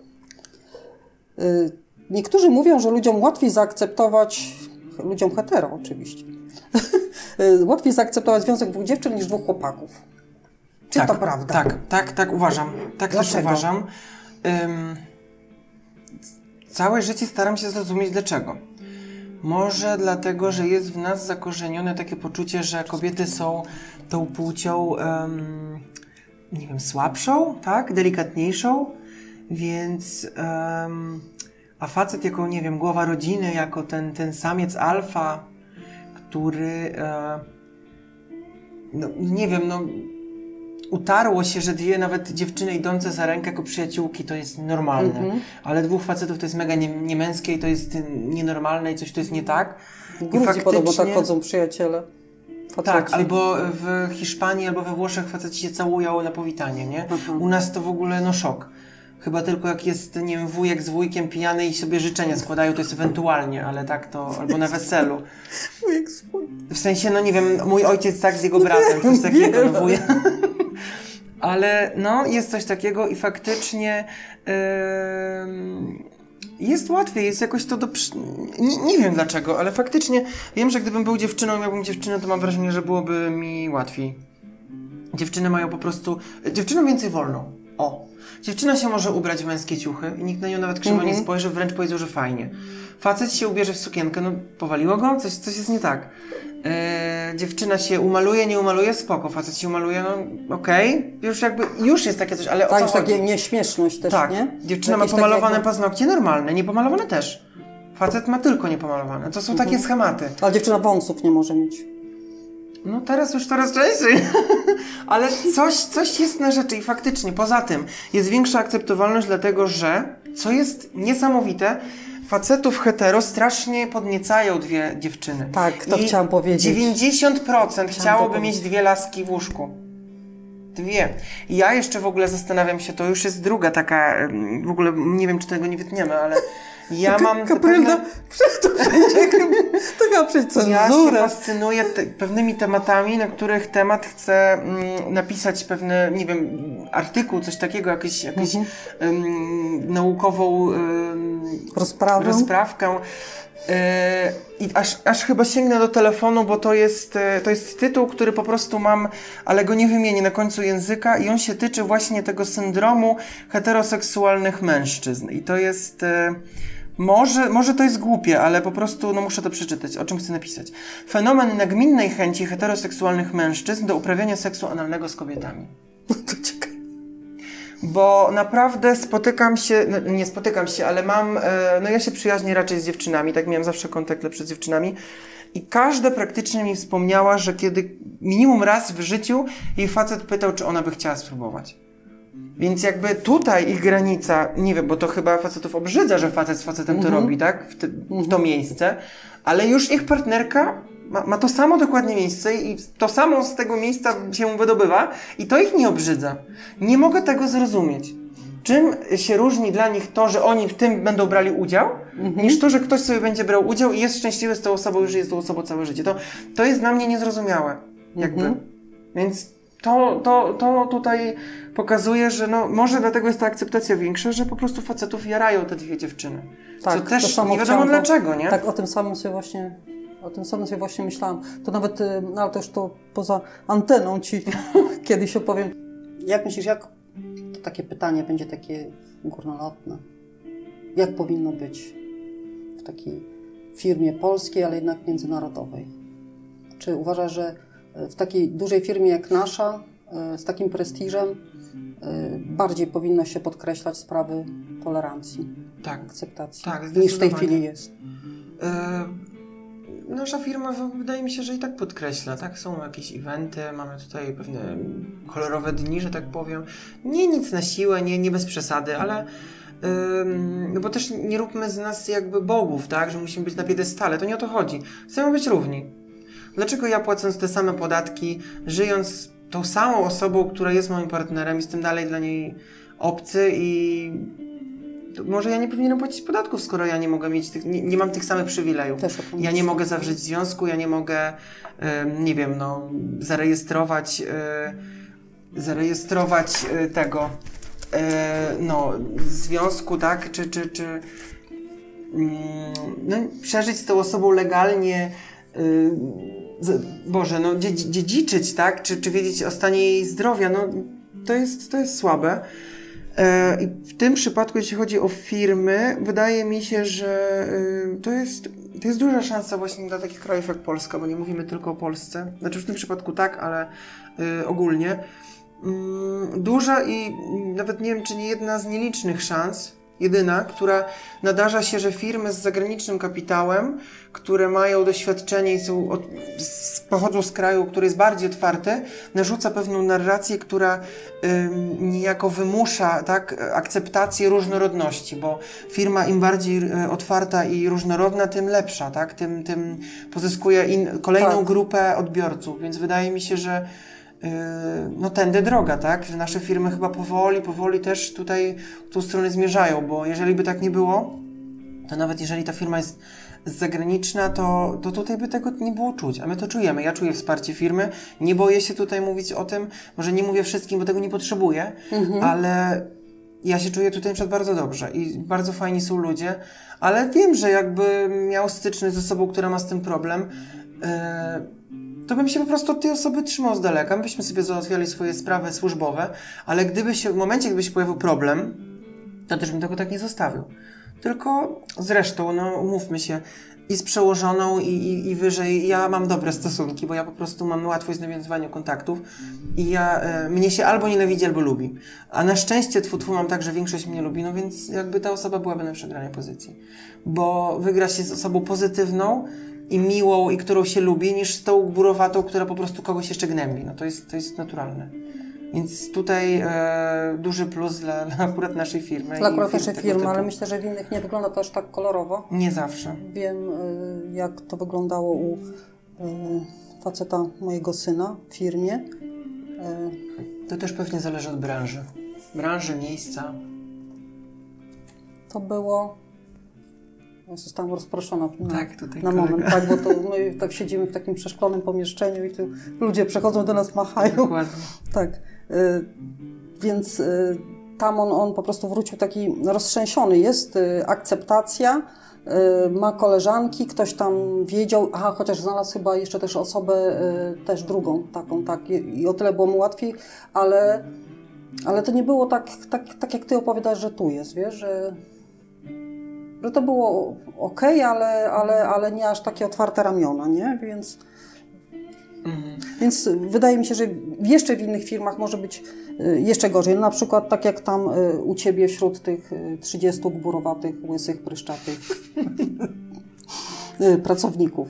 Y, Niektórzy mówią, że ludziom łatwiej zaakceptować, ludziom hetero oczywiście, y, łatwiej zaakceptować związek dwóch dziewczyn niż dwóch chłopaków. Czy tak, to prawda? Tak, tak, tak uważam. Tak też Dlaczego? uważam. Ym, całe życie staram się zrozumieć dlaczego. Może dlatego, że jest w nas zakorzenione takie poczucie, że kobiety są tą płcią, um, nie wiem, słabszą, tak? Delikatniejszą, więc... Um, a facet jako, nie wiem, głowa rodziny, jako ten, ten samiec alfa, który... E, no, nie wiem, no... Utarło się, że dwie nawet dziewczyny idące za rękę jako przyjaciółki to jest normalne, mm-hmm. ale dwóch facetów to jest mega nie, niemęskie i to jest nienormalne i coś to jest nie tak. W Gruzji faktycznie... podobno tak chodzą przyjaciele. Faceci. Tak, albo w Hiszpanii, albo we Włoszech faceci się całują na powitanie, nie? Aha. U nas to w ogóle no szok. Chyba tylko jak jest, nie wiem, wujek z wujkiem pijany i sobie życzenia składają, to jest ewentualnie, ale tak to, albo na weselu. Wujek z wujkiem. W sensie, no nie wiem, mój ojciec tak z jego bratem, coś takiego, no wujek. Ale no, jest coś takiego i faktycznie yy, jest łatwiej, jest jakoś to do... Nie, nie wiem dlaczego, ale faktycznie wiem, że gdybym był dziewczyną i miałbym dziewczynę, to mam wrażenie, że byłoby mi łatwiej. Dziewczyny mają po prostu... Dziewczynom więcej wolno. O! Dziewczyna się może ubrać w męskie ciuchy i nikt na nią nawet krzywo mm-hmm. nie spojrzy, wręcz powiedział, że fajnie. Facet się ubierze w sukienkę, no powaliło go? Coś, coś jest nie tak. Yy, dziewczyna się umaluje, nie umaluje, spoko. Facet się umaluje, no okej. Okay. Już jakby, już jest takie coś, ale tak, o co już chodzi? Takie nieśmieszność też, tak. nie? Dziewczyna Jakieś ma pomalowane takie... paznokcie, normalne, niepomalowane też. Facet ma tylko niepomalowane. To są mhm. takie schematy. Ale dziewczyna wąsów nie może mieć. No teraz już coraz częściej. Ale coś, coś jest na rzeczy i faktycznie, poza tym jest większa akceptowalność dlatego, że, co jest niesamowite, facetów hetero strasznie podniecają dwie dziewczyny. Tak, to I chciałam powiedzieć. dziewięćdziesiąt procent chciałoby mieć dwie laski w łóżku. Dwie. I ja jeszcze w ogóle zastanawiam się, to już jest druga taka, w ogóle nie wiem, czy tego nie wytniemy, ale ja Ka- mam... Kapryla, pewne... to wszędzie, taka przecież cenzura. Ja się fascynuję te, pewnymi tematami, na których temat chcę mm, napisać pewne, nie wiem, artykuł, coś takiego, jakieś, jakąś mhm. um, naukową um, Rozprawę. rozprawkę. Yy, I aż, aż chyba sięgnę do telefonu, bo to jest, to jest tytuł, który po prostu mam, ale go nie wymienię na końcu języka i on się tyczy właśnie tego syndromu heteroseksualnych mężczyzn. I to jest... Yy, Może, może to jest głupie, ale po prostu no, muszę to przeczytać, o czym chcę napisać. Fenomen nagminnej chęci heteroseksualnych mężczyzn do uprawiania seksu analnego z kobietami. No to ciekawe. Bo naprawdę spotykam się, no, nie spotykam się, ale mam, e, no ja się przyjaźnię raczej z dziewczynami, tak miałem zawsze kontakt lepszy z dziewczynami i każda praktycznie mi wspomniała, że kiedy minimum raz w życiu jej facet pytał, czy ona by chciała spróbować. Więc jakby tutaj ich granica, nie wiem, bo to chyba facetów obrzydza, że facet z facetem mm-hmm. to robi, tak? W, te, w to miejsce, ale już ich partnerka ma, ma to samo dokładnie miejsce i to samo z tego miejsca się wydobywa i to ich nie obrzydza. Nie mogę tego zrozumieć. Czym się różni dla nich to, że oni w tym będą brali udział, mm-hmm. niż to, że ktoś sobie będzie brał udział i jest szczęśliwy z tą osobą, już jest tą osobą całe życie. To, to jest dla mnie niezrozumiałe. Jakby. Mm-hmm. Więc to, to, to tutaj pokazuje, że no, może dlatego jest ta akceptacja większa, że po prostu facetów jarają te dwie dziewczyny. Tak, co też to samo nie wiadomo chciałam, dlaczego, nie? Tak, o tym samym sobie właśnie, o tym samym sobie właśnie myślałam. To nawet, no ale to już to poza anteną ci kiedyś opowiem. Jak myślisz, jak to takie pytanie będzie takie górnolotne? Jak powinno być w takiej firmie polskiej, ale jednak międzynarodowej? Czy uważasz, że w takiej dużej firmie jak nasza, z takim prestiżem, bardziej powinno się podkreślać sprawy tolerancji, tak, akceptacji, tak, niż w tej chwili jest? Yy, nasza firma wydaje mi się, że i tak podkreśla, tak? Są jakieś eventy, mamy tutaj pewne kolorowe dni, że tak powiem. Nie nic na siłę, nie, nie bez przesady, ale yy, no bo też nie róbmy z nas jakby bogów, tak? Że musimy być na piedestale, to nie o to chodzi. Chcemy być równi. Dlaczego ja płacąc te same podatki, żyjąc tą samą osobą, która jest moim partnerem, jestem dalej dla niej obcy i może ja nie powinienem płacić podatków, skoro ja nie mogę mieć tych, nie, nie mam tych samych przywilejów. Ja nie mogę zawrzeć związku, ja nie mogę, y, nie wiem, no, zarejestrować, y, zarejestrować y, tego, y, no, związku, tak, czy, czy, czy y, no, przeżyć z tą osobą legalnie, y, Boże, no dziedziczyć, tak? Czy, czy wiedzieć o stanie jej zdrowia, no to jest, to jest słabe. E, I w tym przypadku, jeśli chodzi o firmy, wydaje mi się, że y, to jest To jest duża szansa właśnie dla takich krajów jak Polska, bo nie mówimy tylko o Polsce. Znaczy w tym przypadku tak, ale y, ogólnie. Mm, duża i nawet nie wiem, czy nie jedna z nielicznych szans, jedyna, która nadarza się, że firmy z zagranicznym kapitałem, które mają doświadczenie i są od, z, pochodzą z kraju, który jest bardziej otwarty, narzuca pewną narrację, która ym, niejako wymusza tak, akceptację różnorodności, bo firma im bardziej y, otwarta i różnorodna, tym lepsza, tak? tym, tym pozyskuje in, kolejną tak. grupę odbiorców, więc wydaje mi się, że no tędy droga, tak? Że nasze firmy chyba powoli, powoli też tutaj w tą stronę zmierzają, bo jeżeli by tak nie było, to nawet jeżeli ta firma jest zagraniczna, to, to tutaj by tego nie było czuć, a my to czujemy. Ja czuję wsparcie firmy, nie boję się tutaj mówić o tym, może nie mówię wszystkim, bo tego nie potrzebuję, mhm. ale ja się czuję tutaj na przykład bardzo dobrze i bardzo fajni są ludzie, ale wiem, że jakby miał styczność z osobą, która ma z tym problem, yy, to bym się po prostu od tej osoby trzymał z daleka. My byśmy sobie załatwiali swoje sprawy służbowe, ale gdyby się, w momencie, gdyby się pojawił problem, to też bym tego tak nie zostawił. Tylko zresztą, no umówmy się, i z przełożoną, i, i, i wyżej, ja mam dobre stosunki, bo ja po prostu mam łatwość w nawiązywaniu kontaktów i ja, e, mnie się albo nienawidzi, albo lubi. A na szczęście, tfu, tfu, mam tak, że większość mnie lubi, no więc jakby ta osoba byłaby na przegranej pozycji. Bo wygra się z osobą pozytywną, i miłą, i którą się lubi, niż z tą gburowatą, która po prostu kogoś jeszcze gnębi. No to jest, to jest naturalne. Więc tutaj e, duży plus dla, dla akurat naszej firmy. Dla akurat naszej firmy, ale myślę, że w innych nie wygląda to aż tak kolorowo. Nie zawsze. Wiem, y, jak to wyglądało u y, faceta mojego syna w firmie. Y, to też pewnie zależy od branży. Branży, miejsca. To było... Zostałam rozproszona na, tak, tutaj na moment, tak, bo to my tak siedzimy w takim przeszklonym pomieszczeniu i tu ludzie przechodzą do nas, machają. Dokładnie. Tak, y, więc y, tam on, on po prostu wrócił taki roztrzęsiony. Jest y, akceptacja, y, ma koleżanki, ktoś tam wiedział, aha, chociaż znalazł chyba jeszcze też osobę, y, też drugą taką, tak, i, i o tyle było mu łatwiej, ale, ale to nie było tak, tak, tak jak ty opowiadasz, że tu jest, wiesz, że że to było okej, ale, ale, ale nie aż takie otwarte ramiona, nie? Więc, mhm. więc wydaje mi się, że jeszcze w innych firmach może być jeszcze gorzej. No, na przykład tak jak tam u Ciebie wśród tych trzydziestu gburowatych, łysych, pryszczatych pracowników.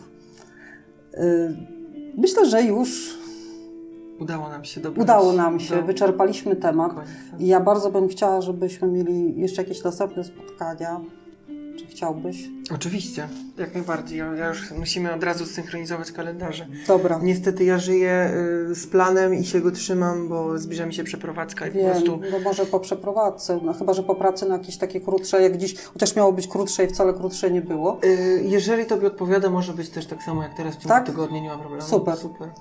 Myślę, że już Udało nam się dobrać. Udało nam się, do... wyczerpaliśmy temat. Końca. I ja bardzo bym chciała, żebyśmy mieli jeszcze jakieś następne spotkania. Czy chciałbyś? Oczywiście, jak najbardziej. Ja, ja już musimy od razu synchronizować kalendarze. Dobra. Niestety ja żyję y, z planem i się go trzymam, bo zbliża mi się przeprowadzka i Wiem, po prostu... no może po przeprowadzce, no chyba że po pracy na jakieś takie krótsze, jak dziś, chociaż miało być krótsze i wcale krótsze nie było. Y, jeżeli Tobie odpowiada, może być też tak samo jak teraz w ciągu tak? tygodnia, nie ma problemu. Super. Super.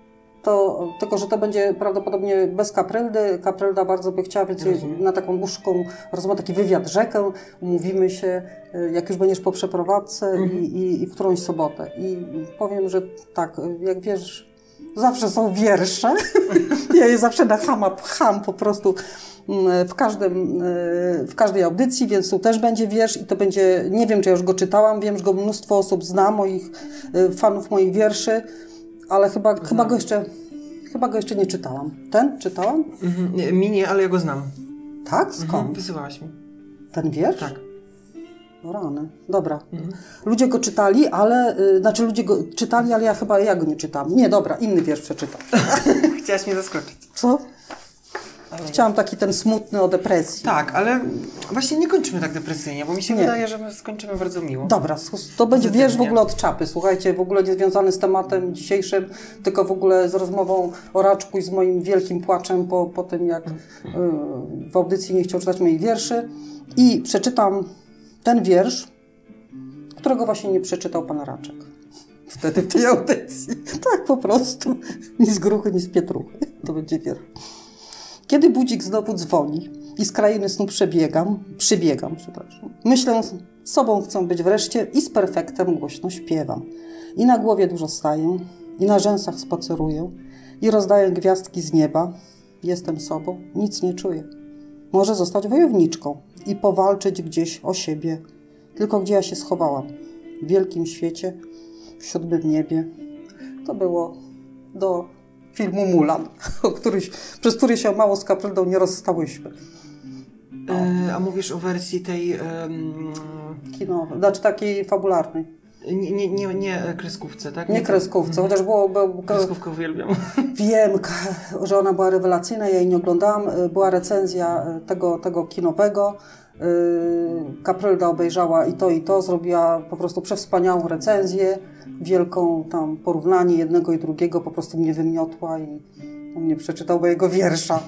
To, tylko, że to będzie prawdopodobnie bez Kapryldy. Kaprylda bardzo by chciała, więc Rozumiem. na taką dłuższą rozmowę, taki wywiad rzekę, umówimy się, jak już będziesz po przeprowadzce mhm. i, i, i w którąś sobotę. I powiem, że tak, jak wiesz, zawsze są wiersze. Ja je zawsze na chama pcham po prostu w, każdym, w każdej audycji, więc tu też będzie wiersz i to będzie, nie wiem, czy ja już go czytałam, wiem, że go mnóstwo osób zna, moich fanów moich wierszy. Ale chyba, chyba, go jeszcze, chyba go jeszcze nie czytałam. Ten czytałam? Mhm. Nie, mi nie, ale ja go znam. Tak? Skąd? Mhm. Wysyłałaś mi. Ten wiersz? Tak. O rany. Dobra. Mhm. Ludzie go czytali, ale... Y, znaczy ludzie go czytali, ale ja chyba ja go nie czytałam. Nie, dobra, inny wiersz przeczytam. Chciałaś mnie zaskoczyć. Co? Chciałam taki ten smutny o depresji. Tak, ale właśnie nie kończymy tak depresyjnie, bo mi się nie. wydaje, że my skończymy bardzo miło. Dobra, to będzie wiersz w ogóle od czapy. Słuchajcie, w ogóle nie związany z tematem dzisiejszym, tylko w ogóle z rozmową o Raczku i z moim wielkim płaczem po, po tym, jak y, w audycji nie chciał czytać moich wierszy. I przeczytam ten wiersz, którego właśnie nie przeczytał pan Raczek. Wtedy w tej audycji. Tak po prostu. Ni z gruchy, ni z pietruchy. To będzie wiersz. Kiedy budzik znowu dzwoni i z krainy snu przebiegam, przybiegam, przepraszam. Myślę, sobą chcę być wreszcie i z perfektem głośno śpiewam. I na głowie dużo staję, i na rzęsach spaceruję, i rozdaję gwiazdki z nieba. Jestem sobą, nic nie czuję. Może zostać wojowniczką i powalczyć gdzieś o siebie. Tylko gdzie ja się schowałam? w wielkim świecie, w siódmym niebie. To było do filmu Mulan, o który, przez który się mało z Kapryldą nie rozstałyśmy. No. E, a mówisz o wersji tej... Um... Kinowej, znaczy takiej fabularnej. Nie, nie, nie, nie kreskówce, tak? Nie, nie kreskówce, mhm. chociaż było... było Kreskówkę uwielbiam. Wiem, że ona była rewelacyjna, ja jej nie oglądałam. Była recenzja tego, tego kinowego. Kaprylda obejrzała i to, i to. Zrobiła po prostu przewspaniałą recenzję. Wielką tam porównanie jednego i drugiego. Po prostu mnie wymiotła i on nie przeczytał mojego wiersza.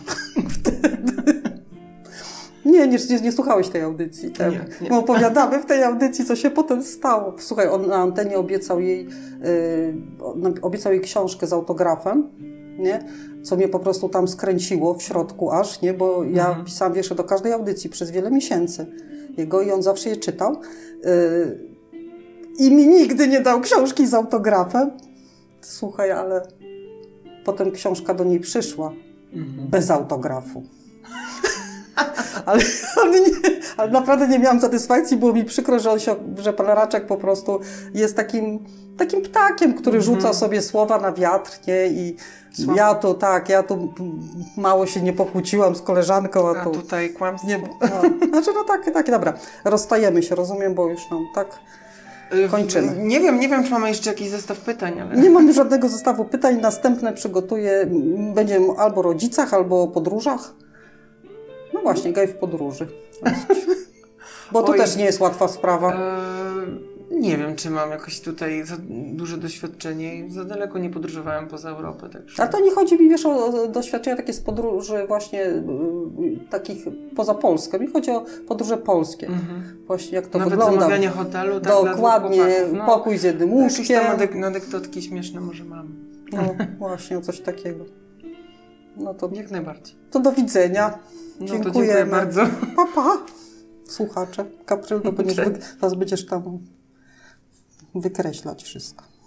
Nie, nie, nie, nie słuchałeś tej audycji. Tak? Nie, nie. My opowiadamy w tej audycji, co się potem stało. Słuchaj, on na antenie obiecał jej, yy, obiecał jej książkę z autografem, nie? Co mnie po prostu tam skręciło w środku aż, nie? Bo ja mhm. pisałam wiersze do każdej audycji przez wiele miesięcy jego i on zawsze je czytał. Yy, I mi nigdy nie dał książki z autografem. Słuchaj, ale potem książka do niej przyszła mhm. bez autografu. Ale, ale, nie, ale naprawdę nie miałam satysfakcji, było mi przykro, że, on się, że pan Raczek po prostu jest takim, takim ptakiem, który mm-hmm. rzuca sobie słowa na wiatr, nie? I Słabo. ja tu tak, ja tu mało się nie pokłóciłam z koleżanką, a, a tu... tutaj kłamstwo. Nie, no, znaczy no tak, tak, dobra, rozstajemy się, rozumiem, bo już nam tak kończymy. Nie wiem, nie wiem, czy mamy jeszcze jakiś zestaw pytań, ale... Nie mam żadnego zestawu pytań, następne przygotuję, będzie albo o rodzicach, albo o podróżach. No właśnie, gej w podróży. Bo to Oj, też nie jest łatwa sprawa. E, nie wiem, czy mam jakoś tutaj za duże doświadczenie i za daleko nie podróżowałem poza Europę. Także. A to nie chodzi mi, wiesz, o doświadczenia takie z podróży właśnie y, takich poza Polską. Mi chodzi o podróże polskie. Mhm. Właśnie jak to Nawet wygląda. Nawet zamawianie hotelu. Tak, dokładnie, no, pokój z jednym łóżkiem. Jakieś tam anek- anegdotki śmieszne może mam. No właśnie, coś takiego. No to, jak najbardziej. To do widzenia. No dziękujemy. To dziękuję bardzo. Pa, pa. Słuchacze, Kapryldo, będziesz, was będziesz tam wykreślać wszystko.